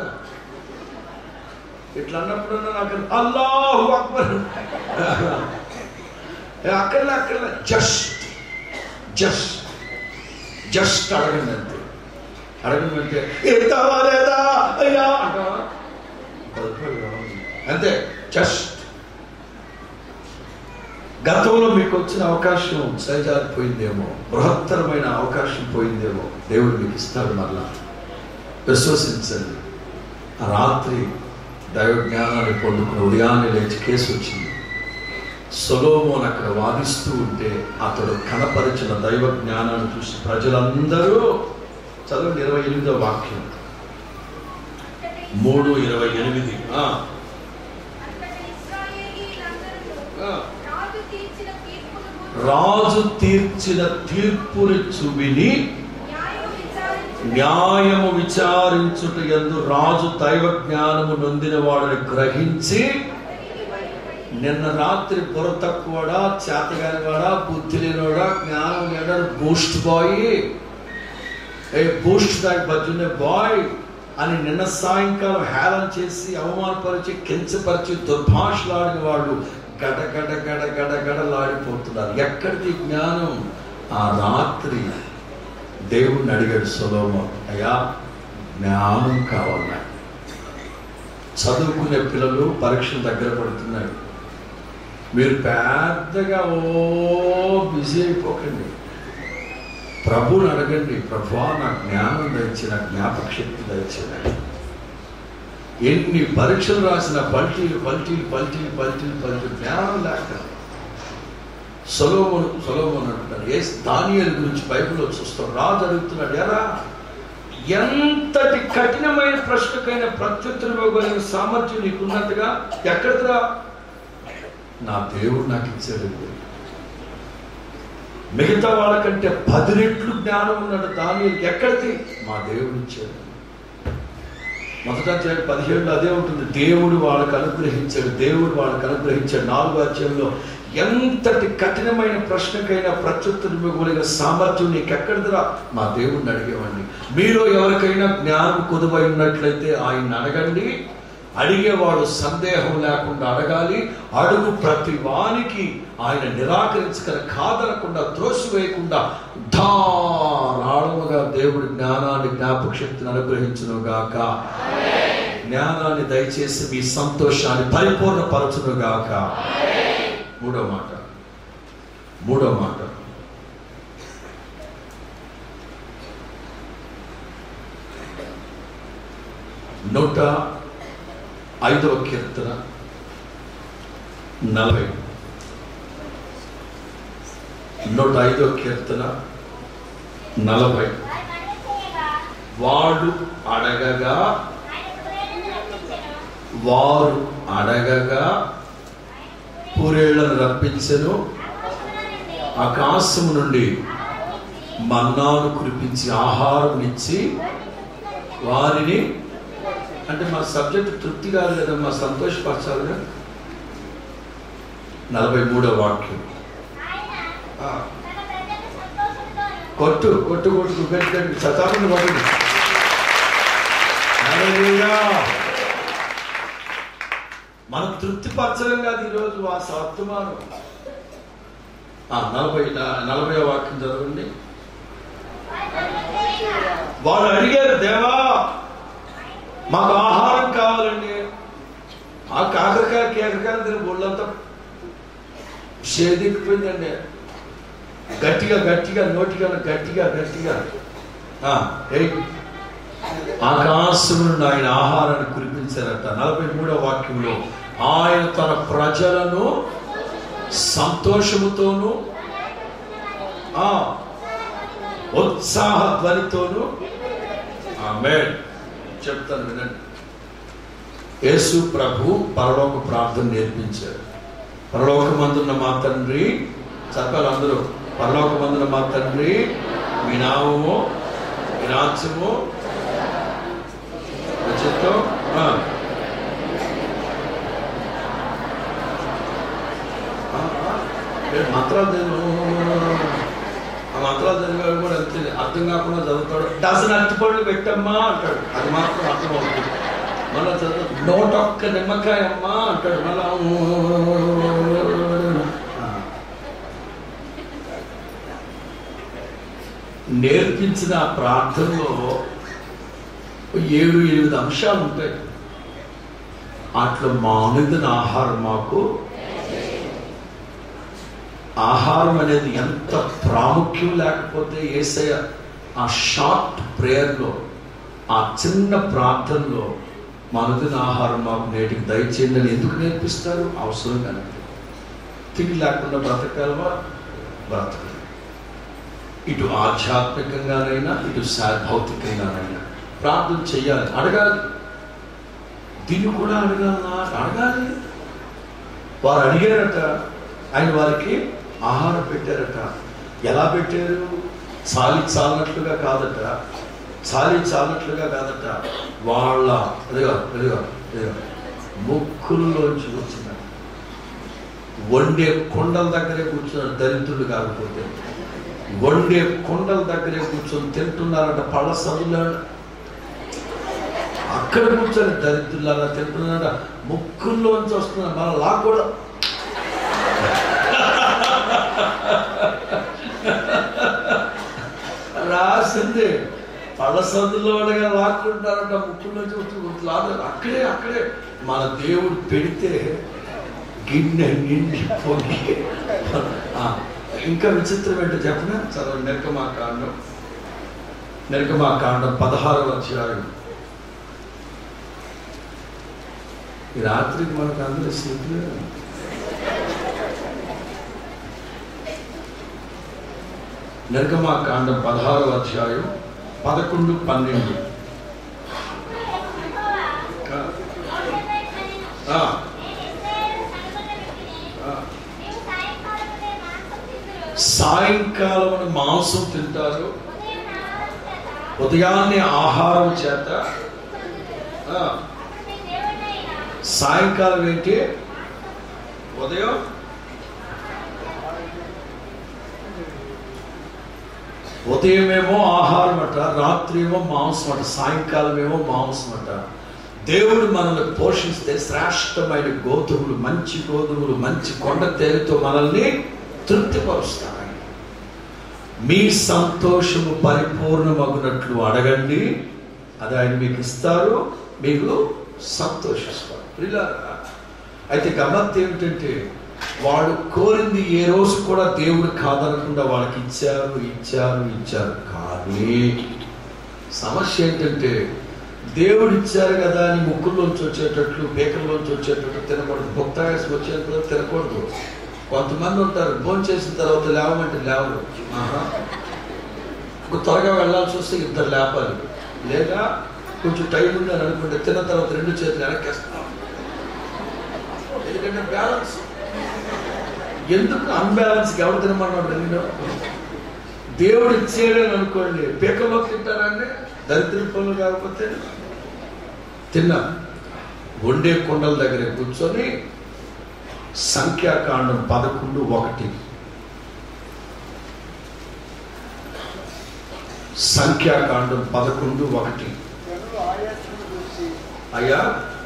ఇట్లా అన్నప్పుడు నాకు అల్లాహు అక్బర్ అక్కడ అక్కడ జస్ట్ జస్ట్ జస్ట్ అడగండి అంతే. అడగండి అంటే ఎత్తావా లేదా అయ్యా అంటావా అంతే. జస్ట్ గతంలో మీకు వచ్చిన అవకాశం సరిజారిపోయిందేమో, బృహత్తరమైన అవకాశం పోయిందేమో, దేవుడు మీకు ఇస్తాడు మరలా. విశ్వసించండి. ఆ రాత్రి దైవ జ్ఞానాన్ని పొందుకుని ఉదయాన్నే లేచి కేసు వచ్చింది. సొలొమోను అక్కడ వాదిస్తూ ఉంటే అతడు కనపరిచిన దైవ జ్ఞానాన్ని చూసి ప్రజలందరూ చదవండి ఇరవై ఎనిమిదో వాక్యం, మూడు ఇరవై ఎనిమిది. రాజు తీర్చిన తీర్పుని చూపిని న్యాయము విచారించుట యందు రాజు దైవ జ్ఞానము నొందిన వాడిని గ్రహించి, నిన్న రాత్రి బుర్ర తక్కువడా, చేతగాని వాడా, బుద్ధి లేనివాడా, జ్ఞానం లేడా, బూస్ట్ బాయ్, ఏ బూస్ట్ దాని బజ్జునే బాయ్ అని నిన్న సాయంకాలం హేళన చేసి అవమానపరిచి కించపరిచి దుర్భాషలాడిన వాళ్ళు గడ గడ గడ గడ గడలాడిపోతున్నారు. ఎక్కడిది జ్ఞానం? ఆ రాత్రి దేవుణ్ణి అడిగాడు సొలొమోను, అయ్యా జ్ఞానం కావాలి. చదువుకునే పిల్లలు పరీక్షలు దగ్గర పడుతున్నాయి, మీరు పెద్దగా ఓ బిజీ అయిపోకండి. ప్రభువుని అడగండి, ప్రభువా నాకు జ్ఞానం దయచి, నాకు జ్ఞాపక శక్తి దయచేయండి. ఎన్ని పరీక్షలు రాసిన పల్టీలు పల్టీలు పల్టీలు పల్టీలు పల్టీలు జ్ఞానం లేక సొలొమోను సొలొమోను అంటున్నాడు. ఏ దానియేలు గురించి బైబిల్లో చూస్తాం. రాజు అడుగుతున్నాడు, ఎరా ఎంతటి కఠినమైన ప్రశ్నకైనా ప్రత్యుత్తరం ఇవ్వగలిగిన సామర్థ్యం నీకున్నట్టుగా ఎక్కడిరా? నా దేవుడు నాకు ఇచ్చాడు. మిగతా వాళ్ళకంటే పది రెట్లు జ్ఞానం ఉన్నాడు దానియేలు. ఎక్కడిది? మా దేవుడు ఇచ్చాడు. మొదట అధ్యాయం పదిహేడులో అదే ఉంటుంది. దేవుడు వాళ్ళకు అనుగ్రహించాడు, దేవుడు వాళ్ళకు అనుగ్రహించాడు. నాలుగో అధ్యాయంలో ఎంతటి కఠినమైన ప్రశ్నకైనా ప్రత్యుత్తరం ఇవ్వగలిగిన సామర్థ్యం నీకు ఎక్కడిదిరా? మా దేవుడిని అడిగేవాడిని. మీలో ఎవరికైనా జ్ఞానం కొదువై ఉన్నట్లయితే ఆయన అడగండి. అడిగేవాడు సందేహం లేకుండా అడగాలి. అడుగు ప్రతి వానికి ఆయన నిరాకరించగల, కాదనకుండా, త్రోసివేయకుండా ధారాళముగా దేవుడి జ్ఞానాన్ని, జ్ఞాపక శక్తిని అనుగ్రహించును గాక. జ్ఞానాన్ని దయచేసి మీ సంతోషాన్ని పరిపూర్ణపరచును గాక. మూడో మాట మూడో మాట నూట ఐదవ కీర్తన నలభై నూట ఐదవ కీర్తన నలభై వాడు అడగగా వారు అడగగా పూరేళ్లను రప్పించెను, ఆకాశము నుండి మన్నాను కురిపించి ఆహారం ఇచ్చి వారిని, అంటే మా సబ్జెక్ట్ తృప్తి కాదు కదా, మా సంతోషపరచాలిగా. నలభై మూడో వాక్యం కొట్టు కొట్టు కొట్టు గట్టి చతాపని పడుతుంది. మనం తృప్తిపరచడం కాదు ఈరోజు ఆ వర్తమానం. నలభై నలభై వాక్యం చదవండి. వాళ్ళు అడిగారు, దేవా మాకు ఆహారం కావాలండి. ఆ కాకరకాయ కేకరకాయలు తిని ఒళ్ళంతా షేదిక్కిపోయిందండి. గట్టిగా గట్టిగా నోటిగా గట్టిగా గట్టిగా ఆకాశం నుండి ఆయన ఆహారాన్ని కురిపించారట. నలభై మూడో వాక్యంలో ఆయన తన ప్రజలను సంతోషముతోను ఉత్సాహ ధ్వనితోను ఆమేన్ చెప్తాను వినండి. యేసు ప్రభు పరలోక ప్రార్థన నేర్పించారు. పరలోకమందున్న మా తండ్రి, చెప్పాలి అందరూ, పరలోకమందున్న మా తండ్రి, మీ నామము, మీ రాజ్యము చెప్తాం. మంత్రాలు చదివి ఆ మంత్రాలు చదివాడు కూడా అంతే, అర్థం కాకుండా చదువుతాడు. డజన్ అరటిపళ్ళు పెట్టమ్మా అంటాడు, అది మాత్రం అర్థం అవుతుంది. మళ్ళా చదువు నూట ఒక్క నిమ్మకాయ అమ్మా అంటాడు. మళ్ళా నేర్పించిన ఆ ప్రార్థనలో ఏడు ఎనిమిది అంశాలు ఉంటాయి. అట్లా మా అనుదిన ఆహారం మాకు, ఆహారం అనేది ఎంత ప్రాముఖ్యం లేకపోతే యేసయ్య ఆ షార్ట్ ప్రేయర్లో, ఆ చిన్న ప్రార్థనలో మా అనుదిన ఆహారం మాకు నేటికి దయచేయండి అని ఎందుకు నేర్పిస్తారు? అవసరం కానీ. తిండి లేకుండా బ్రతకాలవా? బ్రతకాలి. ఇటు ఆధ్యాత్మికంగానైనా ఇటు భౌతికంగానైనా ప్రార్థన చెయ్యాలి, అడగాలి. దీన్ని కూడా అడగాలన్నా అడగాలి. వారు అడిగారట, ఆయన వారికి ఆహారం పెట్టారట. ఎలా పెట్టారు? చాలి చాలినట్లుగా కాదట, చాలి చాలినట్లుగా కాదట, వాళ్ళ అదిగా అదిగా అదిగా ముక్కుల్లోంచి కూర్చున్నారు. వండే కొండల దగ్గరే కూర్చున్నారు. దరిద్రులు కాకపోతే వండే కొండల దగ్గరే కూర్చొని తింటున్నారట. పళ్ళ సదులు అక్కడ కూర్చొని దరిద్రులారా తింటున్నారట. ముక్కుల్లోంచి వస్తున్నారు. మన లా కూడా రాసింది. పళ్ళ సందులో లాక్కుంటారట, ముక్కుల్లోంచి వస్తూ లాగారు. అక్కడే అక్కడే మన దేవుడు పెడితే గిన్నె నిండి పొంగి. ఇంకా విచిత్రం ఏంటో చెప్పనా? చదవ నిర్గమాకాండం నిర్గమాకాండం పదహారవ అధ్యాయం. ఈ రాత్రికి మనకు అందరూ సీట్లు. నిర్గమాకాండం పదహారవ అధ్యాయం పదకొండు పన్నెండు. సాయంకాలం మాంసం తింటారు, ఉదయాన్నే ఆహారం చేత. సాయంకాలం ఏంటి? ఉదయం ఉదయమేమో ఆహారం అట, రాత్రి ఏమో మాంసం అట, సాయంకాలం ఏమో మాంసం అట. దేవుడు మనల్ని పోషిస్తే శ్రేష్టమైన గోధుమలు, మంచి గోధుమలు, మంచి కొండ తేలితో మనల్ని తృప్తిపరుస్తాయి. మీ సంతోషము పరిపూర్ణమగునట్లు అడగండి, అది ఆయన మీకు ఇస్తారు, మీకు సంతోషిస్తారు. ప్రియులారా, అయితే గమ్మత్తు ఏమిటంటే వాడు కోరింది ఏ రోజు కూడా దేవుడు కాదనకుండా వాళ్ళకి ఇచ్చారు ఇచ్చారు ఇచ్చారు కానీ సమస్య ఏంటంటే దేవుడు ఇచ్చారు కదా అని ముక్కుల్లోంచి వచ్చేటట్లు, పేకల్లోంచి వచ్చేటట్లు తినకూడదు, భుక్తాయాసం వచ్చేటట్లు తినకూడదు. కొంతమంది ఉంటారు భోజనం చేసిన తర్వాత లేవమంటే లేవరు. ఆహా త్వరగా వెళ్ళాల్సి వస్తే ఇద్దరు లేపాలి, లేదా కొంచెం టైం ఉందని అనుకుంటే తిన్న తర్వాత రెండు చేతులు వెనక్కేస్తాం. ఎందుకంటే బ్యాలెన్స్. ఎందుకు అన్బ్యాలెన్స్కి ఎవరు తినమన్నాడు? రెండు దేవుడు ఇచ్చేయడని అనుకోండి, పేకల్లో తింటారండి, దరిద్ర పనులు కాకపోతే. తిన్నా వండే కొండల దగ్గర కూర్చొని సంఖ్యాకాండం పదకొండు ఒకటి సంఖ్యాకాండం పదకొండు ఒకటి అయ్యా,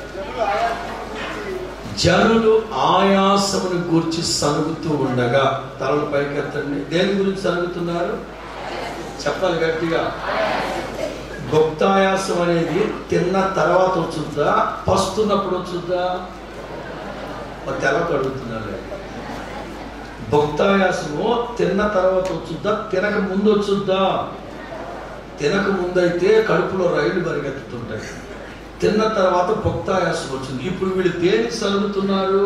జనులు ఆయాసమును గూర్చి సనుగుతూ ఉండగా, తలలు పైకెత్తండి. దేని గురించి సనుగుతున్నారు? చెప్పాలి గట్టిగా. భుక్తాయాసం అనేది తిన్న తర్వాత వచ్చుద్దా, పస్తున్నప్పుడు వచ్చుద్దా? తెలకు అడుగుతున్నారు. భుక్తాయాసము తిన్న తర్వాత వచ్చుద్దా, తినక ముందు వచ్చుద్దా? తినక ముందైతే కడుపులో రైలు పరిగెత్తుతుంటాయి, తిన్న తర్వాత భుక్తాయాసం వచ్చింది. ఇప్పుడు వీళ్ళు దేనికి సనుగుతున్నారు?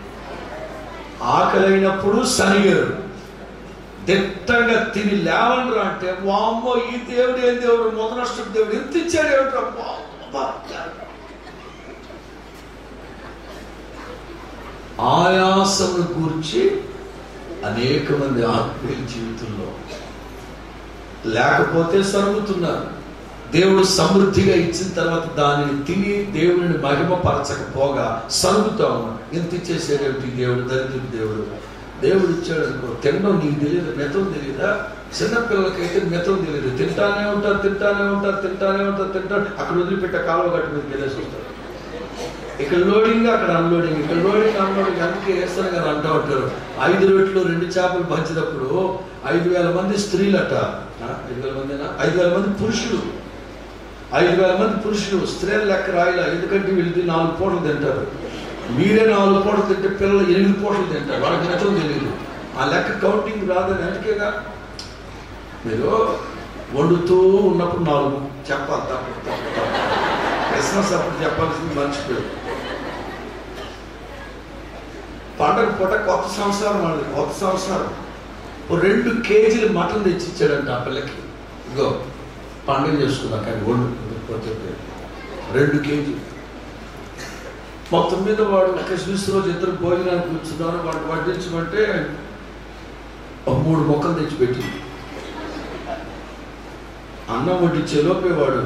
ఆకలైనప్పుడు సనిగారు, దిట్టంగా తిని లేవండ్రా అంటే వామ్మో ఈ దేవుడు ఏం దేవుడు, మొదనష్టు దేవుడు ఎంత ఇచ్చాడు ఏమిట్రా. ఆయాసమును గూర్చి అనేక మంది ఆత్మీయ జీవితంలో లేకపోతే సరుగుతున్నారు. దేవుడు సమృద్ధిగా ఇచ్చిన తర్వాత దానిని తిని దేవుడిని మహిమపరచకపోగా సరుగుతా ఉన్నాడు. ఎంత ఇచ్చేసేదేమిటి దేవుడు, దరిద్ర దేవుడు. దేవుడు ఇచ్చాడు అనుకో, తినడం నీకు తెలియదు, మెతం తెలియదా? చిన్నపిల్లలకైతే మెతం తెలియదు, తింటానే ఉంటారు తింటానే ఉంటారు తింటానే ఉంటారు తింటారు అక్కడ వదిలిపెట్టే కాలువ గట్టు మీద వెళ్ళేసి వస్తారు. ఇక్కడ లోడింగ్, అక్కడ అన్లోడింగ్, ఇక్కడ లోడింగ్ అన్లోడింగ్. అందుకే వేస్తాను కదా అంటూ ఉంటారు, ఐదు రోట్లు రెండు చేపలు పంచినప్పుడు ఐదు వేల మంది స్త్రీలట, ఐదు వేల మందినా ఐదు వేల మంది పురుషులు, ఐదు వేల మంది పురుషులు, స్త్రీల లెక్క రాయిలా. ఎందుకంటే వీళ్ళకి నాలుగు పూటలు తింటారు, మీరే నాలుగు పూటలు తింటే పిల్లలు ఎనిమిది పూటలు తింటారు, వాళ్ళకి నిజం తెలియదు. ఆ లెక్క కౌంటింగ్ రాదని. అందుకేగా మీరు వండుతూ ఉన్నప్పుడు నాలుగు చెప్పాలి, తప్పదు తప్పదు క్రిస్మస్ అప్పుడు చెప్పాల్సింది మర్చిపోయారు. పండగ పూట కొత్త సంవత్సరం వాళ్ళది, కొత్త సంవత్సరం ఓ రెండు కేజీలు మటన్ తెచ్చిచ్చాడంట ఆ పిల్లకి. ఇగో పండుగ చేసుకున్నా కానీ వండు రెండు కేజీలు. మొత్తం మీద వాడు క్రిస్మస్ రోజు ఇద్దరు భోజనానికి కూర్చున్నారు. వాడు వడ్డించమంటే మూడు మొక్కలు తెచ్చిపెట్టింది. అన్నం వడ్డించే లోపే వాడు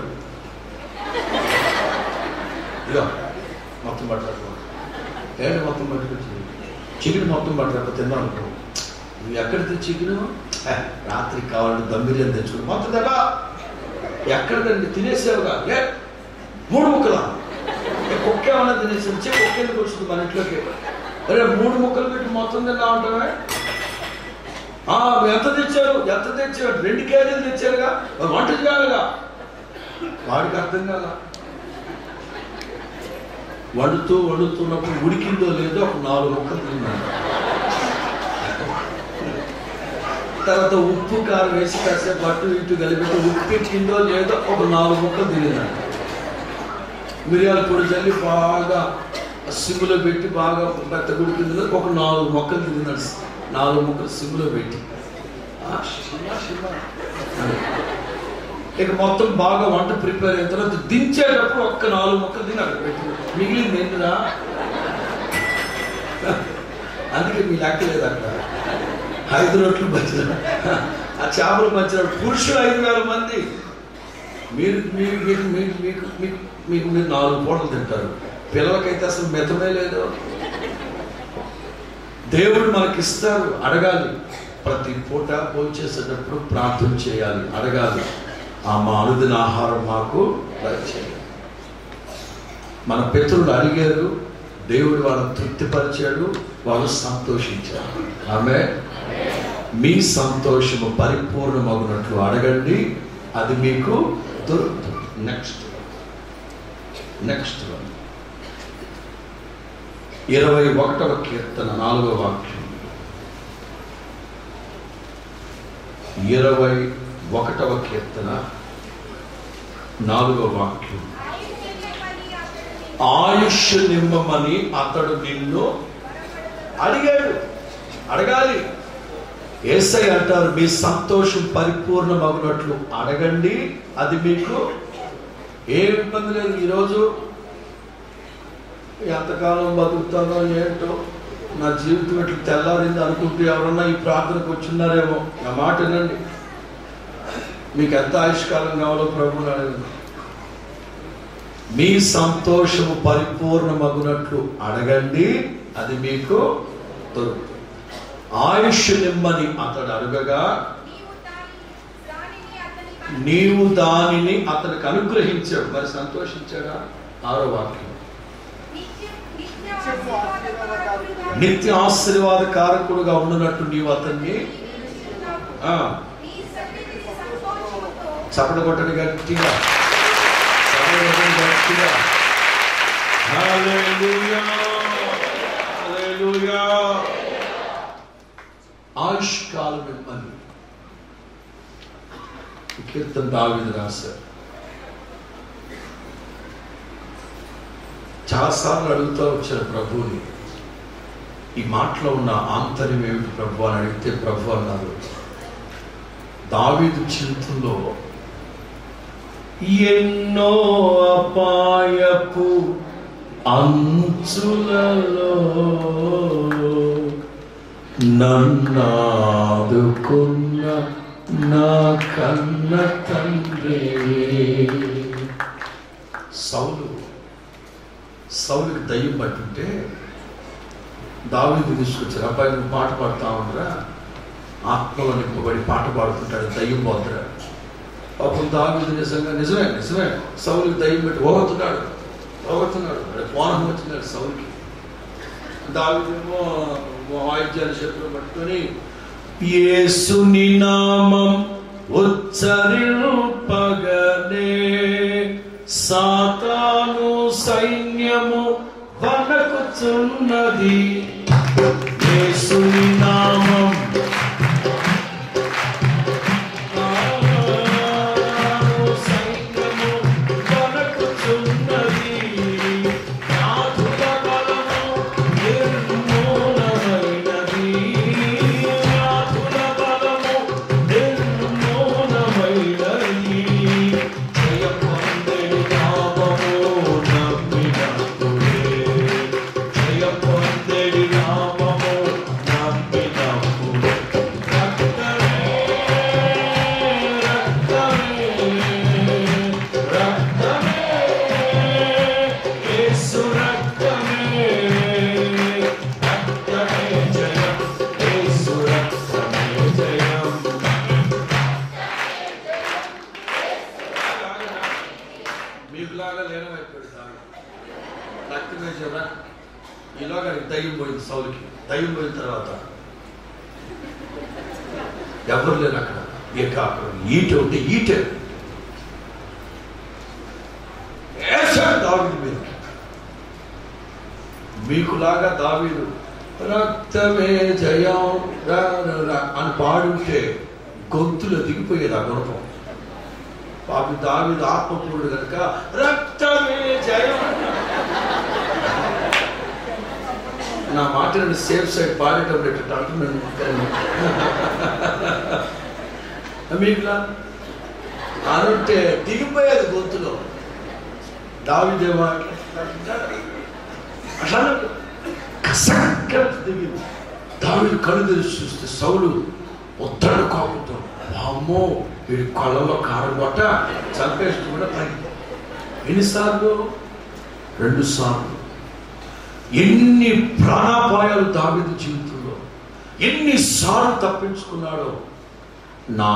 ఇదో మొత్తం పట్టరాకు, ఏంటి మొత్తం పట్టుకొచ్చింది, చికెన్ మొత్తం పట్టరాక తిన్నాను అనుకో. నువ్వు ఎక్కడ చికెను? రాత్రి కావాలంటే దమ్ బిర్యానీ తెచ్చుకుని మొత్తం కదా ఎక్కడదండి తినేసావుగా. ఏ మూడు ముక్కలా కుక్క ఏమన్నా తినేసి కుక్క ఎందుకు వచ్చింది మన ఇంట్లోకి? అరే మూడు ముక్కలు పెట్టి మొత్తం తిన్నా ఉంటామే. ఎంత తెచ్చారు ఎంత తెచ్చారు? రెండు కేజీలు తెచ్చారుగా, వంట చేయాలిగా. వాడికి అర్థం కాల. వండుతూ వండుతున్నప్పుడు ఉడికిందో లేదో ఒక నాలుగు ముక్కలు తిన్నాడు. తర్వాత ఉప్పు కారం వేసి కాసేపు అటు ఇటు కలిపి ఉప్పు ఎక్కిందో లేదో ఒక నాలుగు ముక్కలు తిన్నాడు. మిరియాల పొడి చల్లి బాగా సిమ్లో పెట్టి బాగా పెద్ద ఉడికిందో ఒక నాలుగు మొక్కలు తిన్నాడు. నాలుగు ముక్కలు సిమ్లో పెట్టి ఇక మొత్తం బాగా వంట ప్రిపేర్ అయిన తర్వాత దించేటప్పుడు ఒక్క నాలుగు మొక్కలు తిని అక్కడ పెట్టి మిగిలింది ఏంటిరా? అందుకే మీ లెక్క లేదు అక్కడ. ఐదు రోట్లు పంచిన ఆ చేపలు పంచిన పురుషులు ఐదు వేల మంది. మీరు మీకు మీకు మీకు మీకు మీకు మీకు మీరు నాలుగు పూటలు తింటారు. పిల్లలకైతే అసలు మితమే లేదు. దేవుడు మనకి ఇస్తారు, అడగాలి. ప్రతి పూట భోంచేసేటప్పుడు ప్రార్థన చేయాలి, అడగాలి. ఆ మా అనుదిన ఆహారం మాకు దయచేయాలి. మన పితరులు అడిగారు, దేవుడు వాళ్ళని తృప్తిపరిచాడు, వాళ్ళు సంతోషించారు. ఆమె మీ సంతోషము పరిపూర్ణమగునట్లు అడగండి, అది మీకు దొరుకుతుంది. నెక్స్ట్ నెక్స్ట్ ఇరవై ఒకటవ కీర్తన నాలుగవ వాక్యం. ఇరవై ఒకటవ కీర్తన నాలుగవ వాక్యం. ఆయుష్ నిమ్మమని అతడు నిన్ను అడిగాడు. అడగాలి. యేసయ్య అంటారు, మీ సంతోషం పరిపూర్ణమగునట్లు అడగండి, అది మీకు ఏ ఇబ్బంది లేదు. ఈరోజు ఎంతకాలం బతుకుతానో ఏంటో, నా జీవితం ఇట్లా తెల్లారింది అనుకుంటూ ఎవరన్నా ఈ ప్రార్థనకు వచ్చిన్నారేమో, నా మాట వినండి. మీకు ఎంత ఆయుష్కాలం కావాలో ప్రభువుని అడగండి. మీ సంతోషము పరిపూర్ణమగునట్లు అడగండి, అది మీకు దొరుకుతుంది. ఆయుష్ నిమ్మని అతడు అడగగా నీవు దానిని అతనికి అనుగ్రహించావు. మరి సంతోషించాడా? ఆరో వాక్యం. నిత్య ఆశీర్వాద కారకుడుగా ఉండునట్టు నీవు అతన్ని చప్పట కొట్టని గట్టిగా గట్టిగా హల్లెలూయా హల్లెలూయా. ఆయుష్కాలం ఇవ్వని కీర్తన దావీదు రాశారు. చాలాసార్లు అడుగుతూ వచ్చారు ప్రభువుని, ఈ మాటలో ఉన్న ఆంతర్యం ఏమిటి ప్రభు అని అడిగితే ప్రభు అన్నారు, దావీదు చింతలో ఎన్నో అపాయపు అంచులలో నన్నాదుకున్న నా కన్న తండ్రి. సౌలు సౌలుకి దయ్యం పట్టుంటే దావీదు తీసుకొచ్చారు. అబ్బాయి నువ్వు పాట పాడుతా ఉండరా, ఆత్మలో నింపబడి పాట పాడుతుంటాడు, దయ్యం పోతురా. పాపం దావీదు నిజంగా నిజమే నిజమే సౌలుకి దయ్యం పెట్టి ఓగుతున్నాడు ఓగుతున్నాడు పోనం వచ్చినాడు సౌలుకి. దావీదేమో వాయిద్యాలు చేతులు పట్టుకొని యేసుని నామం ఉచ్చరింపగనే సాతాను సైన్యము వణకుచున్నది. యేసుని నామం దయ్యం పోయింది సౌలుకి. దయ్యం పోయిన తర్వాత ఎవరు లేరు అక్కడ. ఇక అక్కడ ఈట ఉంటే ఈటే దావీదు మీద మీకులాగా దావీదు రక్తమే జయం అని పాడుంటే గొంతులో దిగిపోయేది ఆ గుణపం. పాపి దావీదు ఆత్మపూర్ణుడు కనుక రక్తమే జయం. నా మాటలను సేఫ్ సైడ్ పాడేటప్పుడు ఎట్లా అంటున్నాను మీకులా అనుంటే దిగిపోయేది గొంతులో. దావీదేమో అట్లా దిగింది. దావీదు కళ్ళు తెరిచి చూస్తే సౌలు ఉత్తరుడు కాపుతో అమ్మో వీడి కళ్ళలో కారం కొట్ట చంపేసి కూడా తగ్గి. ఎన్నిసార్లు? రెండు సార్లు. ఎన్ని ప్రాణాపాయాలు దావీదు జీవితంలో ఎన్నిసార్లు తప్పించుకున్నాడో నా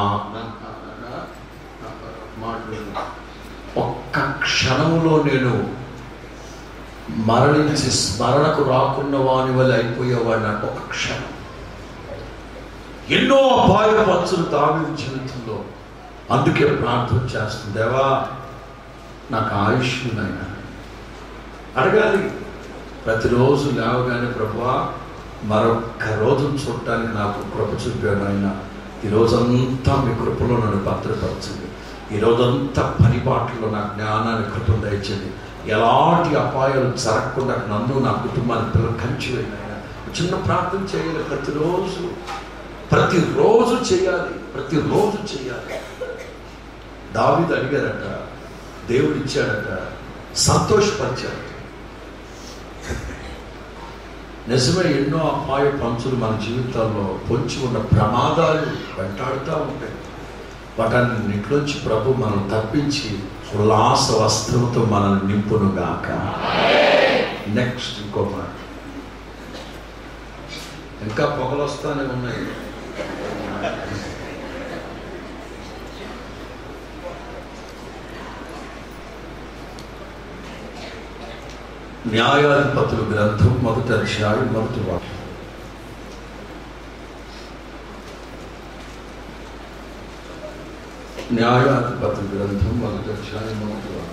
మాటలు. ఒక్క క్షణంలో నేను మరణించి స్మరణకు రాకున్న వాని వల్ల అయిపోయేవాడిని. ఒక క్షణం ఎన్నో అపాయ పంచులు దావీదు జీవితంలో. అందుకే ప్రార్థన చేస్తుంది, దేవా నాకు ఆయుష్ నాయనా అడగాలి. ప్రతిరోజు లేవగానే ప్రభువా మరొక్క రోజును చూడటానికి నాకు కృప చూపాడు ఆయన. ఈరోజంతా మీ కృపలో నన్ను భద్రపరచండి. ఈరోజంతా పనిపాట్లలో నా జ్ఞానాన్ని కృపను దయచేయండి. ఎలాంటి అపాయాలు జరగకుండా నన్ను నా కుటుంబాన్ని పిల్లలు కంచి వెళ్ళిన చిన్న ప్రార్థన చేయాలి. ప్రతిరోజు ప్రతిరోజు చేయాలి ప్రతిరోజు చేయాలి. దావీదు అడిగారట, దేవుడు ఇచ్చాడట, సంతోషపరిచాడు. నిజమే, ఎన్నో అపాయ పంచులు మన జీవితాల్లో పొంచి ఉన్న ప్రమాదాలు వెంటాడుతూ ఉంటాయి. వాటన్నింటిలోంచి ప్రభు మనం తప్పించి ఉల్లాస వస్త్రంతో మనల్ని నింపునుగాక. నెక్స్ట్ ఇంకో మాట, ఇంకా పొగలు వస్తానే ఉన్నాయి. న్యాయాధిపతుల గ్రంథం మొదటి అధ్యాయం మొదటి వాక్యం. న్యాయాధిపతుల గ్రంథం మొదటి అధ్యాయం మొదటి వాక్యం.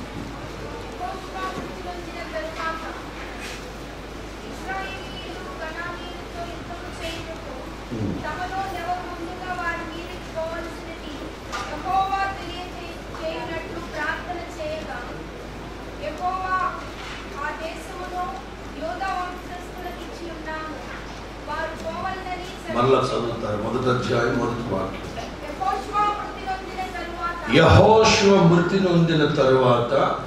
మరలా చదువుతారు. మొదటి అధ్యాయం మొదటి వాక్యం. యెహోషువ మృతి నొందిన తరువాత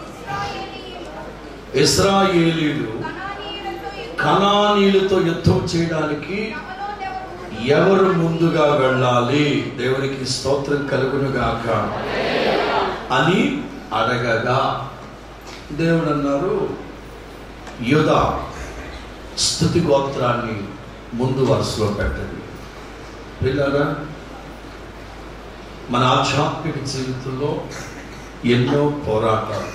ఇశ్రాయేలీయులు కనానీయులతో యుద్ధం చేయడానికి ఎవరు ముందుగా వెళ్ళాలి? దేవునికి స్తోత్రం కలుగునుగాక అని అడగగా దేవుడు అన్నారు, యూదా స్తుతి గోత్రాన్ని ముందు వరుసలో పెట్టండి. పిల్లరా, మన ఆధ్యాత్మిక జీవితంలో ఎన్నో పోరాటాలు.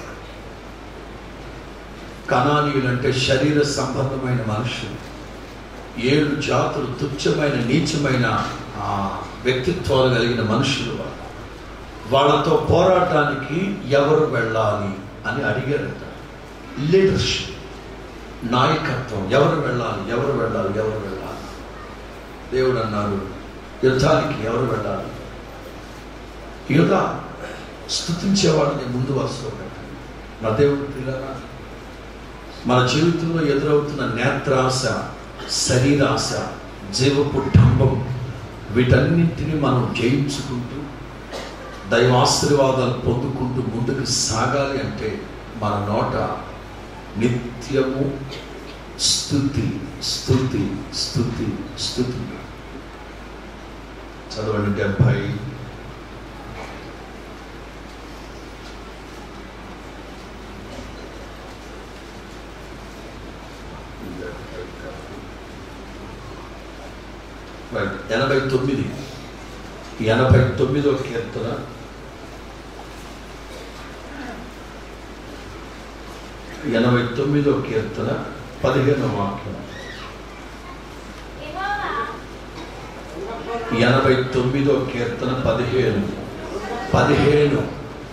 కనానీయులు అంటే శరీర సంబంధమైన మనుషులు, ఏడు జాతులు, తుచ్చమైన నీచమైన వ్యక్తిత్వాలు కలిగిన మనుషులు. వాళ్ళతో పోరాటానికి ఎవరు వెళ్ళాలి అని అడిగారట. లీడర్షిప్, నాయకత్వం, ఎవరు వెళ్ళాలి ఎవరు వెళ్ళాలి ఎవరు వెళ్ళాలి దేవుడు అన్నారు, యుద్ధానికి ఎవరు వెళ్ళాలి? యూదా స్తుతించేవాడిని ముందు వరుసలో పెట్టండి. నా దేవుడు పిల్లరా, మన జీవితంలో ఎదురవుతున్న నేత్రాశ, శరీరాశ, జీవపు డంబం, వీటన్నింటినీ మనం జయించుకుంటూ దైవాశీర్వాదాలు పొందుకుంటూ ముందుకు సాగాలి అంటే మన నోట నిత్యము స్తుతి స్తుతి స్తుతి స్తుతి. చదవండి. డెబ్భై ఎనభై తొమ్మిది ఎనభై తొమ్మిదో కీర్తన ఎనభై తొమ్మిదో కీర్తన పదిహేనో వాక్యం. ఎనభై తొమ్మిదో కీర్తన పదిహేను పదిహేను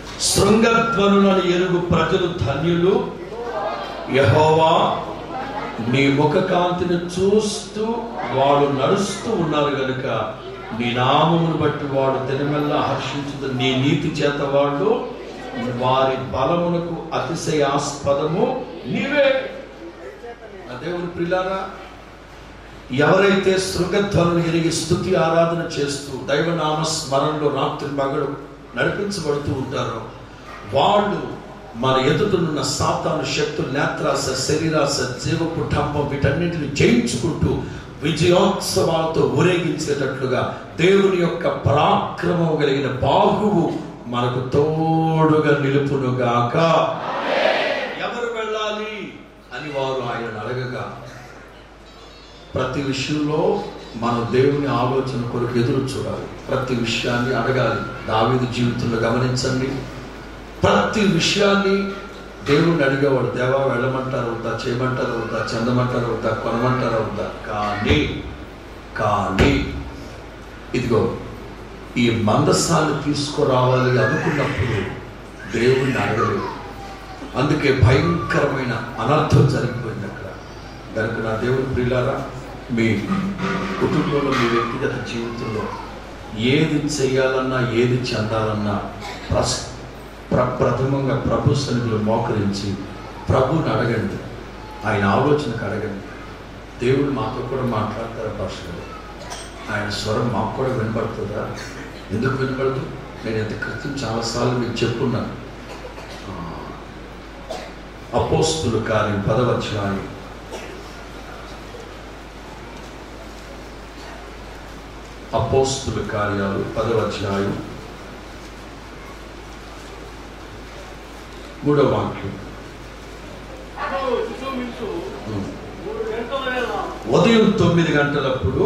శృంగధ్వనులను ఎరుగు ప్రజలు ధన్యులు, యెహోవా నీ ముఖ కాంతిని చూస్తూ వాడు నడుస్తూ ఉన్నారు గనుక నీ నామమును బట్టి వాడు దినమెల్లా హర్షించుదు. నీ నీతి చేత వాళ్ళు వారి బలమునకు అతిశయాస్పదము నీవే. దేవుని ప్రియులారా, ఎవరైతే శృంగధ్వనులు ఎరిగి స్తుతి ఆరాధన చేస్తూ దైవనామ స్మరణలో రాత్రి పగలు నడిపించబడుతూ ఉంటారో వాళ్ళు మన ఎదుటనున్న సాతాను శక్తులు, నేత్రాస, శరీరాస, జీవపు డంబం వీటన్నింటిని జయించుకుంటూ విజయోత్సవాలతో ఊరేగించేటట్లుగా దేవుని యొక్క పరాక్రమం కలిగిన బాహువు మనకు తోడుగా నిలుపునుగాక. ఎవరు వెళ్ళాలి అని వారు ఆయన అడగగా ప్రతి విషయంలో మనం దేవుని ఆలోచన కొరకు ఎదురు చూడాలి. ప్రతి విషయాన్ని అడగాలి. దావీదు జీవితంలో గమనించండి, ప్రతి విషయాన్ని దేవుణ్ణి అడిగేవాడు. దేవా వెళ్ళమంటారు వద్దా, చేయమంటారు వద్దా, చెందమంటారు వద్దా, కొనమంటారు వద్దా. కానీ కానీ ఇదిగో ఈ మందస్సాన్ని తీసుకురావాలి అనుకున్నప్పుడు దేవుణ్ణి అడగలేదు. అందుకే భయంకరమైన అనర్థం జరిగిపోయింది అక్కడ. కనుక నా దేవుని ప్రియులారా, మీ కుటుంబంలో, మీ వ్యక్తిగత జీవితంలో ఏది చేయాలన్నా, ఏది చెందాలన్నా ప్రస్ ప్ర ప్రథమంగా ప్రభు సన్నిధిలో మోకరించి ప్రభుని అడగండి. ఆయన ఆలోచనకు అడగండి. దేవుడు మాతో కూడా మాట్లాడతారు భాషలో. ఆయన స్వరం మాకు కూడా వినపడుతుందా? ఎందుకు వినపడదు? నేను ఇంత క్రితం చాలాసార్లు మీకు చెప్పున్నాను. అపోస్తుల కార్యం పదవ అధ్యాయం అపోస్తుల కార్యాలు పదవ అధ్యాయం మూడవ వాక్యం. ఉదయం తొమ్మిది గంటలప్పుడు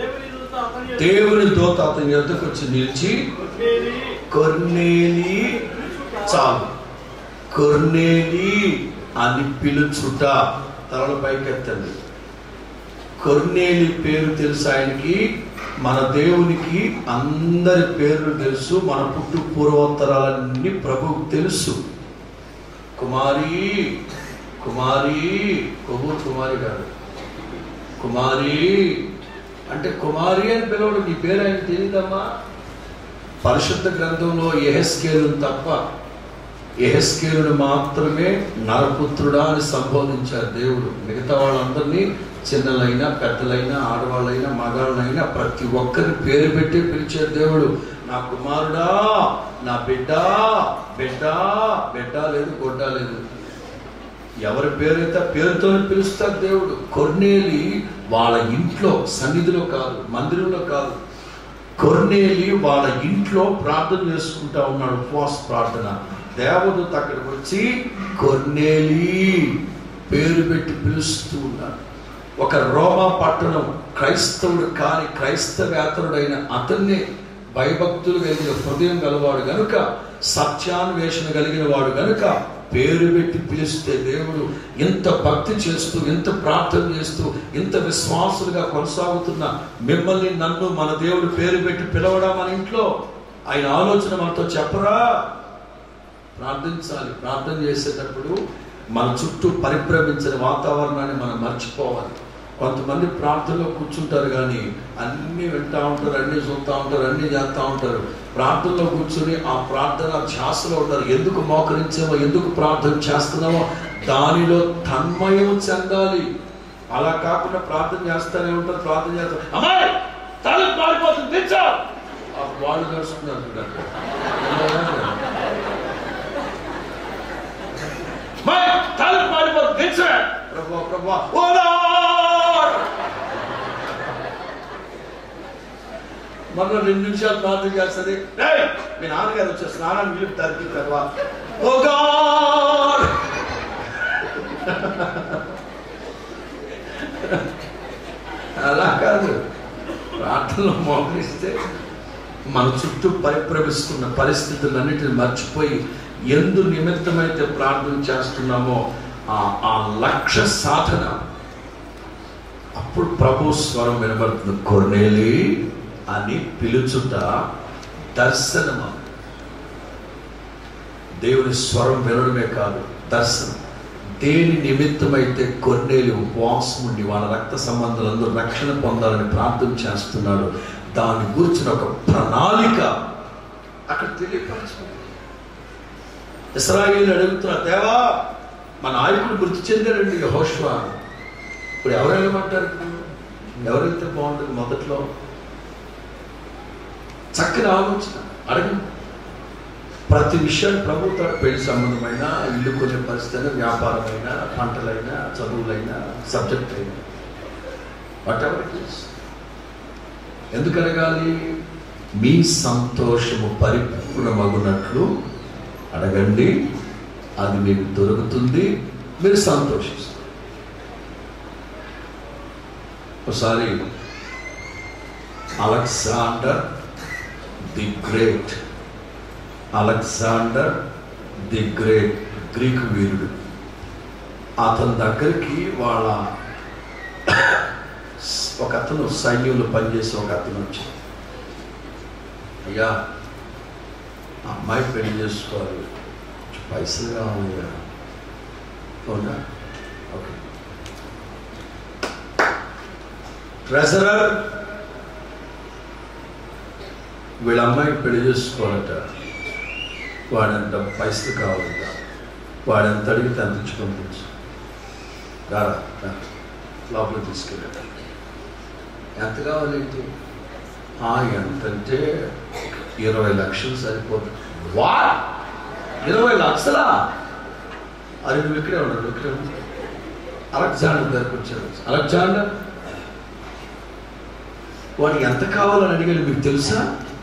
దేవుని దూత అతని యొద్దకు వచ్చి నిలిచి, కొర్నేలి, చాలు, కొర్నేలి అని పిలుచుట. తలల పైకెత్తండి. కొర్నేలి పేరు తెలుసు ఆయనకి, మన దేవునికి అందరి పేర్లు తెలుసు, మన పుట్టు పూర్వోత్తరాలన్నీ ప్రభువుకు తెలుసు. కుమారి కుమారి కొవ్వూరు కుమారి గారు, కుమారి అంటే కుమారి అని పిలవడం. నీ పేరు ఆయన తెలియదమ్మా. పరిశుద్ధ గ్రంథంలో యెహెజ్కేలు తప్ప యెహెజ్కేలును మాత్రమే నరపుత్రుడా అని సంబోధించారు దేవుడు. మిగతా వాళ్ళందరినీ చిన్నలైనా, పెద్దలైనా, ఆడవాళ్ళైనా, మగాళ్ళైనా ప్రతి ఒక్కరి పేరు పెట్టి పిలిచారు దేవుడు. నా కుమారుడా, నా బిడ్డ, బిడ్డ, బిడ్డ లేదు, గొడ్డ లేదు. ఎవరి పేరైతే పేరుతో పిలుస్తారు దేవుడు. కొర్నేలి వాళ్ళ ఇంట్లో, సన్నిధిలో కాదు, మందిరంలో కాదు, కొర్నేలి వాళ్ళ ఇంట్లో ప్రార్థన చేసుకుంటా ఉన్నాడు, ఉపవాస ప్రార్థన. దేవుడు అక్కడికి వచ్చి కొర్నేలి పేరు పెట్టి పిలుస్తూ ఉన్నాడు. ఒక రోమా పట్టణం, క్రైస్తవుడు కాని క్రైస్తవేతరుడైన అతన్ని, భయభక్తులు కలిగిన హృదయం గలవాడు గనుక, సత్యాన్వేషణ కలిగిన వాడు గనుక పేరు పెట్టి పిలిస్తే దేవుడు ఇంత భక్తి చేస్తూ, ఇంత ప్రార్థన చేస్తూ, ఇంత విశ్వాసులుగా కొనసాగుతున్న మిమ్మల్ని, నన్ను మన దేవుడు పేరు పెట్టి పిలవడం మన ఇంట్లో. ఆయన ఆలోచన మనతో చెప్పరా? ప్రార్థించాలి. ప్రార్థన చేసేటప్పుడు మన చుట్టూ పరిభ్రమించిన వాతావరణాన్ని మనం మర్చిపోవాలి. కొంతమంది ప్రార్థనలో కూర్చుంటారు కానీ అన్నీ వింటూ ఉంటారు, అన్నీ చూస్తూ ఉంటారు, అన్నీ చేస్తూ ఉంటారు. ప్రార్థనలో కూర్చొని ఆ ప్రార్థన ధ్యాసలో ఉంటారు. ఎందుకు మోకరించామో, ఎందుకు ప్రార్థన చేస్తున్నామో దానిలో తన్మయం చెందాలి. అలా కాకుండా ప్రార్థన చేస్తూనే ఉంటారు, ప్రార్థన చేస్తారు. అమ్మాయి తల మారిపోతుంది, తెచ్చా వాళ్ళు నడుస్తున్నారు. తల మారిపోతుంది, తెచ్చా ప్రభు ప్రభు మన రెండు నిమిషాలు ప్రార్థన చేస్తుంది. మీ నాన్నగారు వచ్చే స్నానాన్ని పిలుపుతారు తర్వాత, ఓ గాడ్ అలా కాదు. ప్రార్థనలో మోకరిస్తే మన చుట్టూ పరిభ్రమిస్తున్న పరిస్థితులన్నిటిని మర్చిపోయి ఎందు నిమిత్తమైతే ప్రార్థన చేస్తున్నామో ఆ లక్ష్య సాధన, అప్పుడు ప్రభు స్వరం వినబడుతుంది. కొర్నేలి అని పిలుచుట దర్శనము. దేవుని స్వరం వినడమే కాదు, దర్శనం. దేని నిమిత్తమైతే కొర్నేలి ఉపవాసం ఉండి వాళ్ళ రక్త సంబంధాలందరూ రక్షణ పొందాలని ప్రార్థన చేస్తున్నాడు, దాని గురించిన ఒక ప్రణాళిక అక్కడ తెలియపరచుకుంది. ఇశ్రాయేలు అడుగుతున్నారు, దేవా మా నాయకుడు మృతి చెందారండి యెహోషువ, ఇప్పుడు ఎవరు వెళ్ళమంటారు? ఎవరైతే బాగుంటుంది? మొదట్లో చక్కని ఆలోచన అడగండి. ప్రతి విషయాన్ని ప్రభుత్వ పెళ్లి సంబంధమైన, ఇల్లు కొనే పరిస్థితి, వ్యాపారమైనా, పంటలైనా, చదువులైనా, సబ్జెక్ట్ అయినా, వాట్ ఎవర్ ఇట్ ఈస్. ఎందుకు అడగాలి? మీ సంతోషము పరిపూర్ణమగునట్లు అడగండి, అది మీకు దొరుకుతుంది, మీరు సంతోషిస్తారు. ఒకసారి Alexander the great, Alexander the great గ్రీకు వీరుడు, అతని దగ్గరికి వాళ్ళ ఒక అతను సైన్యంలో పనిచేసే ఒక అతను వచ్చాడు. అయ్యా అమ్మాయి పెళ్లి చేసుకోవాలి, పైసలు కావాలయ్యా. అవునా? ఓకే. ట్రెజరర్ వీళ్ళ అమ్మాయికి పెళ్లి చేసుకోవాలట, వాడంత పైసలు కావాలట, వాడెంత అడిగితే అంత ఇచ్చి పంపించు, రారా లోపల తీసుకెళ్ళట. ఎంత కావాలేంటి? ఎంతంటే ఇరవై లక్షలు సరిపోతుంది. వా ఇరవై లక్షలా? అది నువ్వు ఇక్కడే ఉండదు, ఇక్కడే ఉంది. అలెగ్జాండర్ దగ్గరకు వచ్చాడు. అలెగ్జాండర్ వాడికి ఎంత కావాలని అడిగాడు మీకు తెలుసా?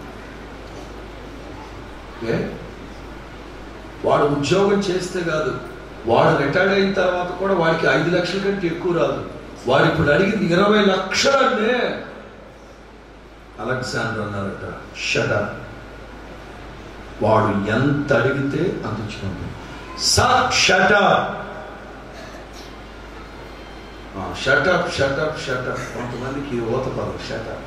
ఏ వాడు ఉద్యోగం చేస్తే కాదు, వాడు రిటైర్డ్ అయిన తర్వాత కూడా వాడికి ఐదు లక్షల కంటే ఎక్కువ రాదు. వాడు ఇప్పుడు అడిగింది ఇరవై లక్షలంటే. అలెగ్జాండర్ అన్నారట, షట్ అప్, వాడు ఎంత అడిగితే అంత ఇచ్చుకోండి. Shut up, shut up shut up shut up. కొంతమందికి ఓత పదం షటప్.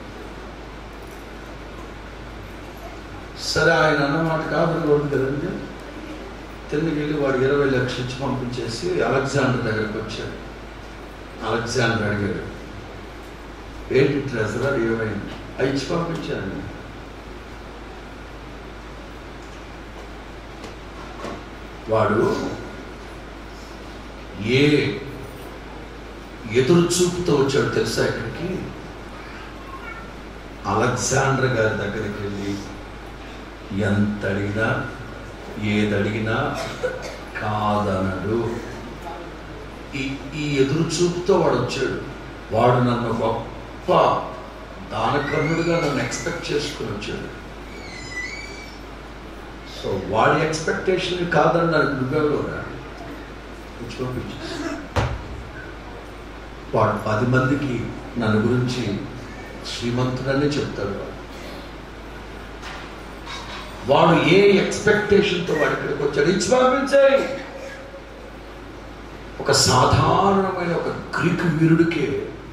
సరే ఆయన అన్నమాట కాదు కదండి. తిరిగి వెళ్ళి వాడు ఇరవై లక్షలు ఇచ్చి పంపించేసి అలెగ్జాండర్ దగ్గరికి వచ్చాడు. అలెగ్జాండర్ అడిగాడు, ఏంటి ట్రెజరర్ ఏమైంది? అవి ఇచ్చి పంపించాను. వాడు ఏ ఎదురు చూపుతో వచ్చాడు తెలుసా ఇక్కడికి? అలెగ్జాండర్ గారి దగ్గరికి వెళ్ళి ఎంత అడిగినా ఏది అడిగినా కాదనడు. ఈ ఈ ఎదురు చూపుతో వాడు వచ్చాడు. వాడు నన్ను గొప్ప దానకర్ణుడిగా నన్ను ఎక్స్పెక్ట్ చేసుకుని వచ్చాడు. సో వాడి ఎక్స్పెక్టేషన్ కాదని నాకు నువ్వెవరు పంపించు. వాడు పది మందికి నన్ను గురించి శ్రీమంతుడనే చెప్తాడు. వాడు ఏ ఎక్స్పెక్టేషన్తో వాడు ఇక్కడికి వచ్చాడు? ఇచ్చి పంపించే. ఒక సాధారణమైన ఒక గ్రీకు వీరుడికే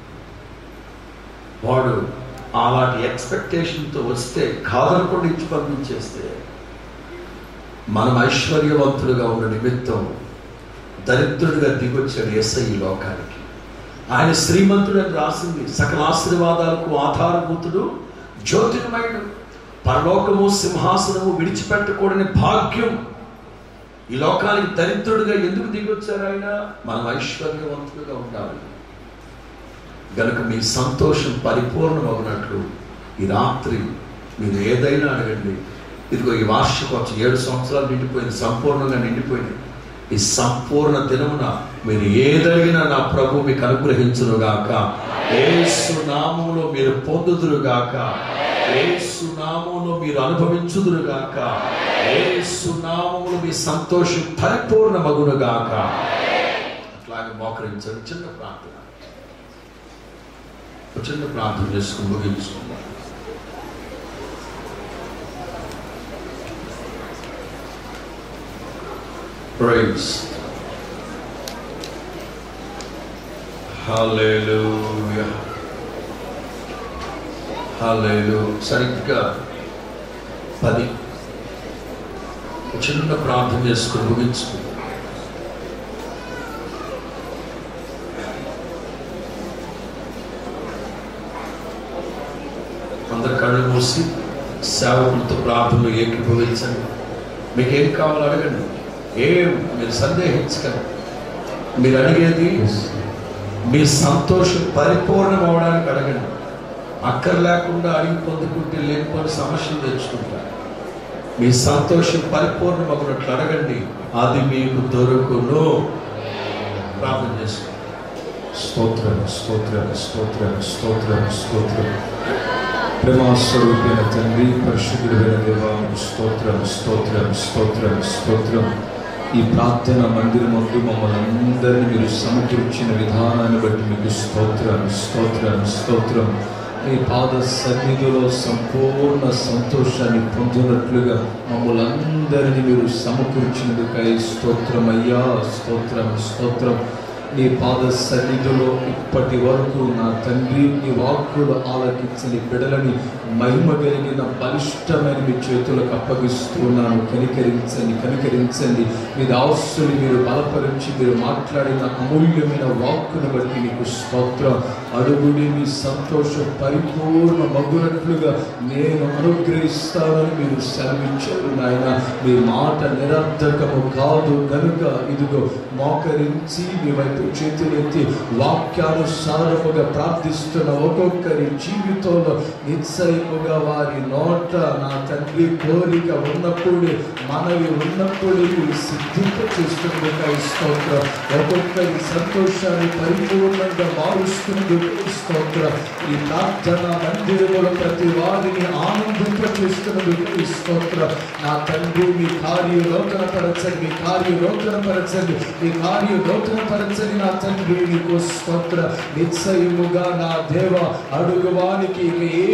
వాడు అలాంటి ఎక్స్పెక్టేషన్తో వస్తే కాదనకుండా ఇచ్చి పంపించేస్తే, మనం ఐశ్వర్యవంతుడుగా ఉన్న నిమిత్తం దరిద్రుడిగా దిగొచ్చాడు యేసయ్య ఈ లోకానికి. ఆయన శ్రీమంతుడని రాసింది. సకల ఆశీర్వాదాలకు ఆధారభూతుడు, జ్యోతిర్మయుడు, పరలోకము సింహాసనము విడిచిపెట్టకూడని భాగ్యం. ఈ లోకానికి దరిద్రుడిగా ఎందుకు దిగొచ్చారు ఆయన? మనం ఐశ్వర్యవంతులుగా ఉండాలి. గనుక మీ సంతోషం పరిపూర్ణమవునట్లు ఈ రాత్రి మీరు ఏదైనా అడగండి. ఇదిగో ఈ వార్షికోత్సవం ఏడు సంవత్సరాలు నిండిపోయింది, సంపూర్ణంగా నిండిపోయింది. ఈ సంపూర్ణ దినమున మీరు ఏదైనా నా ప్రభు మీకు అనుగ్రహించునుగాక. యేసు నామములో మీరు పొందుదురుగాక. యేసు నామములో మీరు అనుభవించుదురుగాక. యేసు నామములో మీ సంతోషం పరిపూర్ణమగునుగాక. అట్లాగే మోకరించండి. చిన్న ప్రార్థన, చిన్న ప్రార్థన చేసుకుని ముగించుకుందాం. Praise. Hallelujah. Hallelujah. సరిగ్గా పది చిన్న ప్రార్థన చేసుకుని ముగించుకుందాం. మూసి సేవకులతో ప్రార్థనలు ఏకీభవించండి. మీకేం కావాలో అడగండి. ఏం మీరు సందేహించకండి. మీరు అడిగేది మీ సంతోషం పరిపూర్ణం అవడానికి అడగండి. అక్కర లేకుండా అడిగి పొందుకుంటే లేకపోతే సమస్యలు తెచ్చుకుంటారు. మీ సంతోషం పరిపూర్ణం అవ్వనట్లు అడగండి, అది మీకు దొరుకును. ప్రార్థన చేసుకోండి. స్తోత్రం స్తోత్రం స్తోత్రం స్తోత్రం స్తోత్రం. ప్రేమాస్వరూపైన తండ్రి, పరిశుద్ధుడైన దేవా, స్తోత్రం స్తోత్రం స్తోత్రం స్తోత్రం. ఈ ప్రార్థన మందిరం వద్దు మమ్మల్ని అందరినీ మీరు సమకూర్చిన విధానాన్ని బట్టి మీకు స్తోత్రం స్తోత్రం స్తోత్రం. మీ పాద సన్నిధిలో సంపూర్ణ సంతోషాన్ని పొందినట్లుగా మమ్మల్ని అందరినీ మీరు సమకూర్చినందుకై స్తోత్రం అయ్యా, స్తోత్రం స్తోత్రం. నీ పాద సన్నిధిలో ఇప్పటి వరకు నా తండ్రి నీ వాక్కులు ఆలకించని బిడలని మహిమ కలిగిన బలిష్టమైన మీ చేతులకు అప్పగిస్తున్నాను. కనికరించండి కనికరించండి. మీ దాసుని మీరు బలపరించి మీరు మాట్లాడిన అమూల్యమైన వాక్కును బట్టి మీకు స్తోత్రం. అడుగుడి మీ సంతోషం పరిపూర్ణ మగునట్లుగా నేను అనుగ్రహిస్తానని మీరు సెలవించారు నాయన. మీ మాట నిరర్ధకము కాదు గనుక ఇదిగో మోకరించి మీ వైపు చేతులెత్తి వాక్యానుసారముగా ప్రార్థిస్తున్న ఒక్కొక్కరి జీవితంలో నిశ్చయముగా వారి నోట నా తండ్రి కోరిక ఉన్నప్పుడు మనవి ఉన్నప్పుడు సిద్ధింప చేస్తున్నందుకు స్తోత్రం. ఒక్కొక్కరి సంతోషాన్ని పరిపూర్ణంగా మారుస్తున్నందుకు స్తోత్రం. ఈ ప్రార్థన మందిరంలో ప్రతి వారిని ఆనందింప చేస్తున్నందుకు స్తోత్రం. నా తండ్రి మీ కార్య లోకన పరచండి, మీ కార్య లోకన పరచండి, మీ కార్య లోకన పరచండి. నా తండ్రి నీకు స్తోత్రం. నిశ్చయముగా నా దేవ అడుగువానికి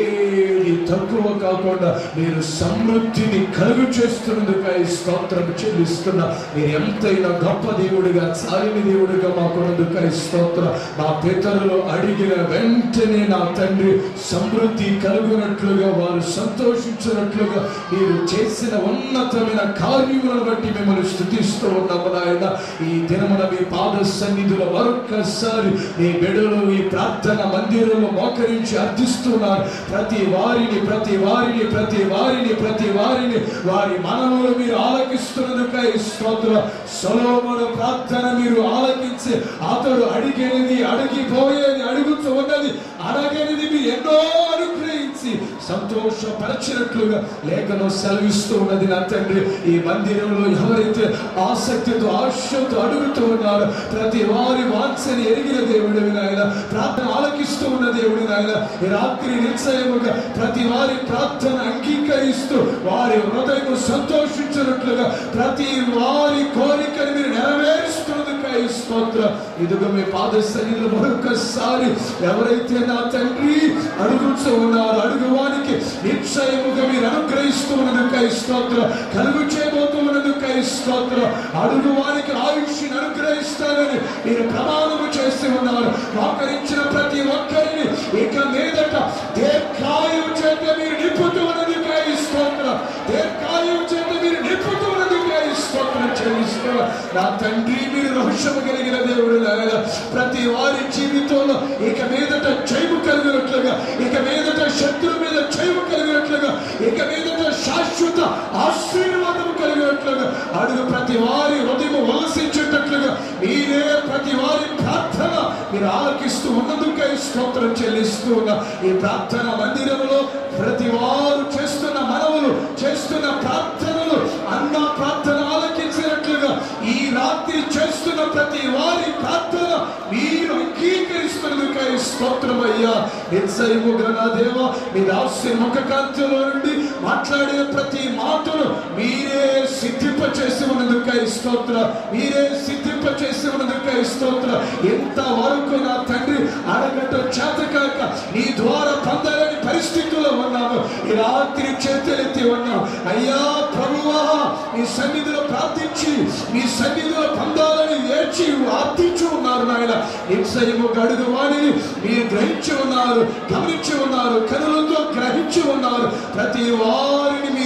ఏది తక్కువ కాకుండా మీరు సమృద్ధిని కలుగు చేస్తున్నందుకు స్తోత్రం చెల్లిస్తున్నా. మీరు ఎంతైనా గొప్ప దేవుడిగా చాలిని దేవుడిగా మాకున్నందుకు స్తోత్రం. మా పితరులు అడిగిన వెంటనే నా తండ్రి సమృద్ధి కలుగునట్లుగా వారు సంతోషించినట్లుగా మీరు చేసిన ఉన్నతమైన కార్యములను బట్టి మిమ్మల్ని స్తుతిస్తూ ఉన్నాము నాయన. ఈ దినమున మీ పాద సన్నిధిలో మరొక్కసారి మీ బిడ్డలు ఈ ప్రార్థన మందిరంలో మోకరించి అర్థిస్తున్నారు. ప్రతి వారిని ప్రతి వారిని ప్రతి వారిని ప్రతి వారిని వారి మనములు మీరు ఆలకిస్తున్నందుకై స్తోత్రం. సొలొమోను ప్రార్థన మీరు ఆలకించి అతడు అడిగినది అడిగిపోయేది అడుగుతూ ఉన్నది అడగనిది మీరు ఎన్నో అనుగ్రహించి సంతోషపరచినట్లుగా లేఖనం సెలవిస్తూ ఉన్నది నా తండ్రి. ఈ మందిరంలో ఎవరైతే ఆసక్తితో ఆశతో అడుగుతూ ఉన్నారో ప్రతి వారి వాంఛని ఎరిగిన దేవుడు నాయన, ప్రార్థన ఆలకిస్తూ ఉన్న దేవుడు నాయన. ఈ రాత్రి నిశ్చయముగా ప్రతి వారి ప్రార్థన అంగీకరిస్తూ వారి హృదయం సంతోషించినట్లుగా ప్రతి వారి కోరికను మీరు నెరవేరుస్తున్నది స్తోత్రం. ఇదిగో మీ పాద సన్నిధిలో మరొకసారి ఎవరైతే నా తండ్రి అడుగుతూ ఉన్నారు అడుగువానికి నిశ్చయముగా మీరు అనుగ్రహిస్తూ ఉన్నందుకై స్తోత్రం. కలుగు చేయబోతూ ఉన్నందుకై స్తోత్రం. అడుగువానికి ఆయుష్ని అనుగ్రహిస్తారని మీరు ప్రమాణము చేస్తూ ఉన్నారు. మోకరించిన ప్రతి ఒక్కరిని ఇక మీదట దీర్ఘాయువు చేత మీరు నింపుతూ ఉన్నందుకై స్తోత్రం. దీర్ఘాయువు చేత మీరు నింపుతూ ఉన్నందుకై స్తోత్రం చెల్లిస్తూ నా తండ్రి మీరు రహస్యము కలిగిన దేవుడు నాయన. ప్రతి వారి జీవితంలో ఇక మీదట జయము కలిగినట్లుగా, ఇక మీదట శత్రువు మీద జయము కలిగినట్లుగా, ఇక మీదట శాశ్వత ఆశీర్వాదము కలిగినట్లుగా అడుగు ప్రతి వారి హృదయము వలసించేటట్లుగా మీరే ప్రతి వారి ప్రార్థన మీరు ఆలకిస్తూ ఉన్నందుకై స్తోత్రం చెల్లిస్తూ ఉన్న ఈ ప్రార్థన మందిరంలో ప్రతి వారు చేస్తున్న మనవులు చేస్తున్న ప్రార్థనలు అన్న ప్రార్థన ఆలకించినట్లుగా ఈ రాత్రి చేస్తున్న ప్రతి వారి ప్రార్థన మీరు అంగీకరిస్తున్నందుకై స్తోత్రం అయ్యా. నిశ్చయముగా నా దేవ మీ దాసు ముఖ కాంతిలో నుండి మాట్లాడే ప్రతి మాటను మీరే సిద్ధింప చేసి ఉన్నందుకై స్తోత్రం. మీరే సిద్ధింప చేసి ఉన్నందుకై స్తోత్రం. ఎంతవరకు నా తండ్రి అడగట చేతకాక నీ ద్వారా పొందాలని పరిస్థితుల్లో ఉన్నాము. ఈ రాత్రి చేతులెత్తి ఉన్నాం అయ్యా ప్రభువా. మీ సన్నిధిలో ప్రార్థించి మీ సన్నిధిలో పొందాలని ఏడ్చి ఆర్థించి ఉన్నారు నాయన. నిశ్చయముగా అడుగు వాణిని మీరు గ్రహించి ఉన్నారు, గమనించి ఉన్నారు, కనులతో గ్రహించి ఉన్నారు. ప్రతి వారిని మీరు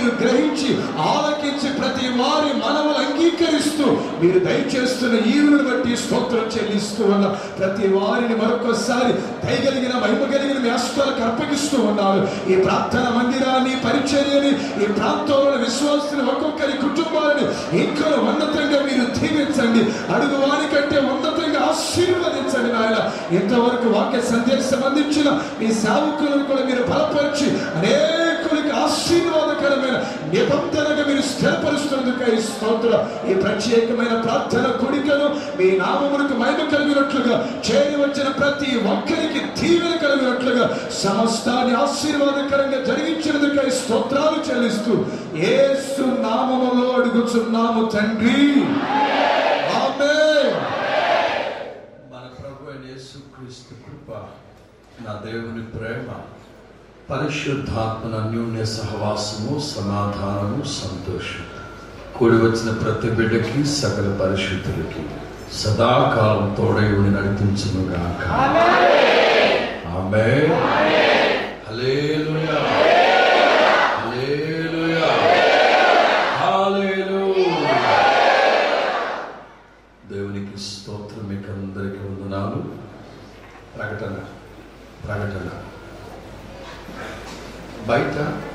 మీరు గ్రహించి ఆలకించి ప్రతి వారి మనవులు అంగీకరిస్తూ మీరు దయచేస్తున్న ఈవులను బట్టి స్తోత్రం చెల్లిస్తూ ఉన్న ప్రతి వారిని మరొకసారి దయగలిగిన మహిమ కలిగిన మీ హస్తాలకు అర్పగిస్తూ ఉన్నారు. ఈ ప్రార్థన మందిరాన్ని, పరిచర్యని, ఈ ప్రాంతంలో విశ్వాసులు ఒక్కొక్కరి కుటుంబాలని ఇంకా ఉన్నతంగా మీరు దీవించండి. అడుగు వారి కంటే ఉన్నతంగా ఆశీర్వదించండి నాయన. ఇంతవరకు వాక్య సందేశం అందించిన మీ సేవకులను కూడా మీరు బలపరిచి అనేకులకి ఆశీర్వాదకరమైన నిబంధనగా మీరు స్థిరపరుస్తున్నందుకు ఈ స్తోత్రం. ఈ ప్రత్యేకమైన ప్రార్థన కూడికను మీ నామమునకు మహిమ కలిగినట్లుగా చేరి వచ్చిన ప్రతి ఒక్కరికి దీవెన కలిగినట్లుగా సమస్తాన్ని ఆశీర్వాదకరంగా జరిగించినందుకు ఈ స్తోత్రాలు చెల్లిస్తూ యేసు నామములో అడుగుచున్నాము తండ్రి, ఆమేన్. మన ప్రభు అయిన యేసుక్రీస్తు కృప, నా దేవుని ప్రేమ, పరిశుద్ధాత్మన అన్యోన్య సహవాసము, సమాధానము, సంతోషం కూడి వచ్చిన ప్రతి బిడ్డకి, సకల పరిశుద్ధులకి సదాకాలం తోడై ఉండి నడిపించునుగాక. ఆమేన్. హల్లెలూయా, హల్లెలూయా, హల్లెలూయా. దేవునికి స్తోత్రం. మీకు అందరికీ వందనాలు. ప్రకటన ప్రకటన బయట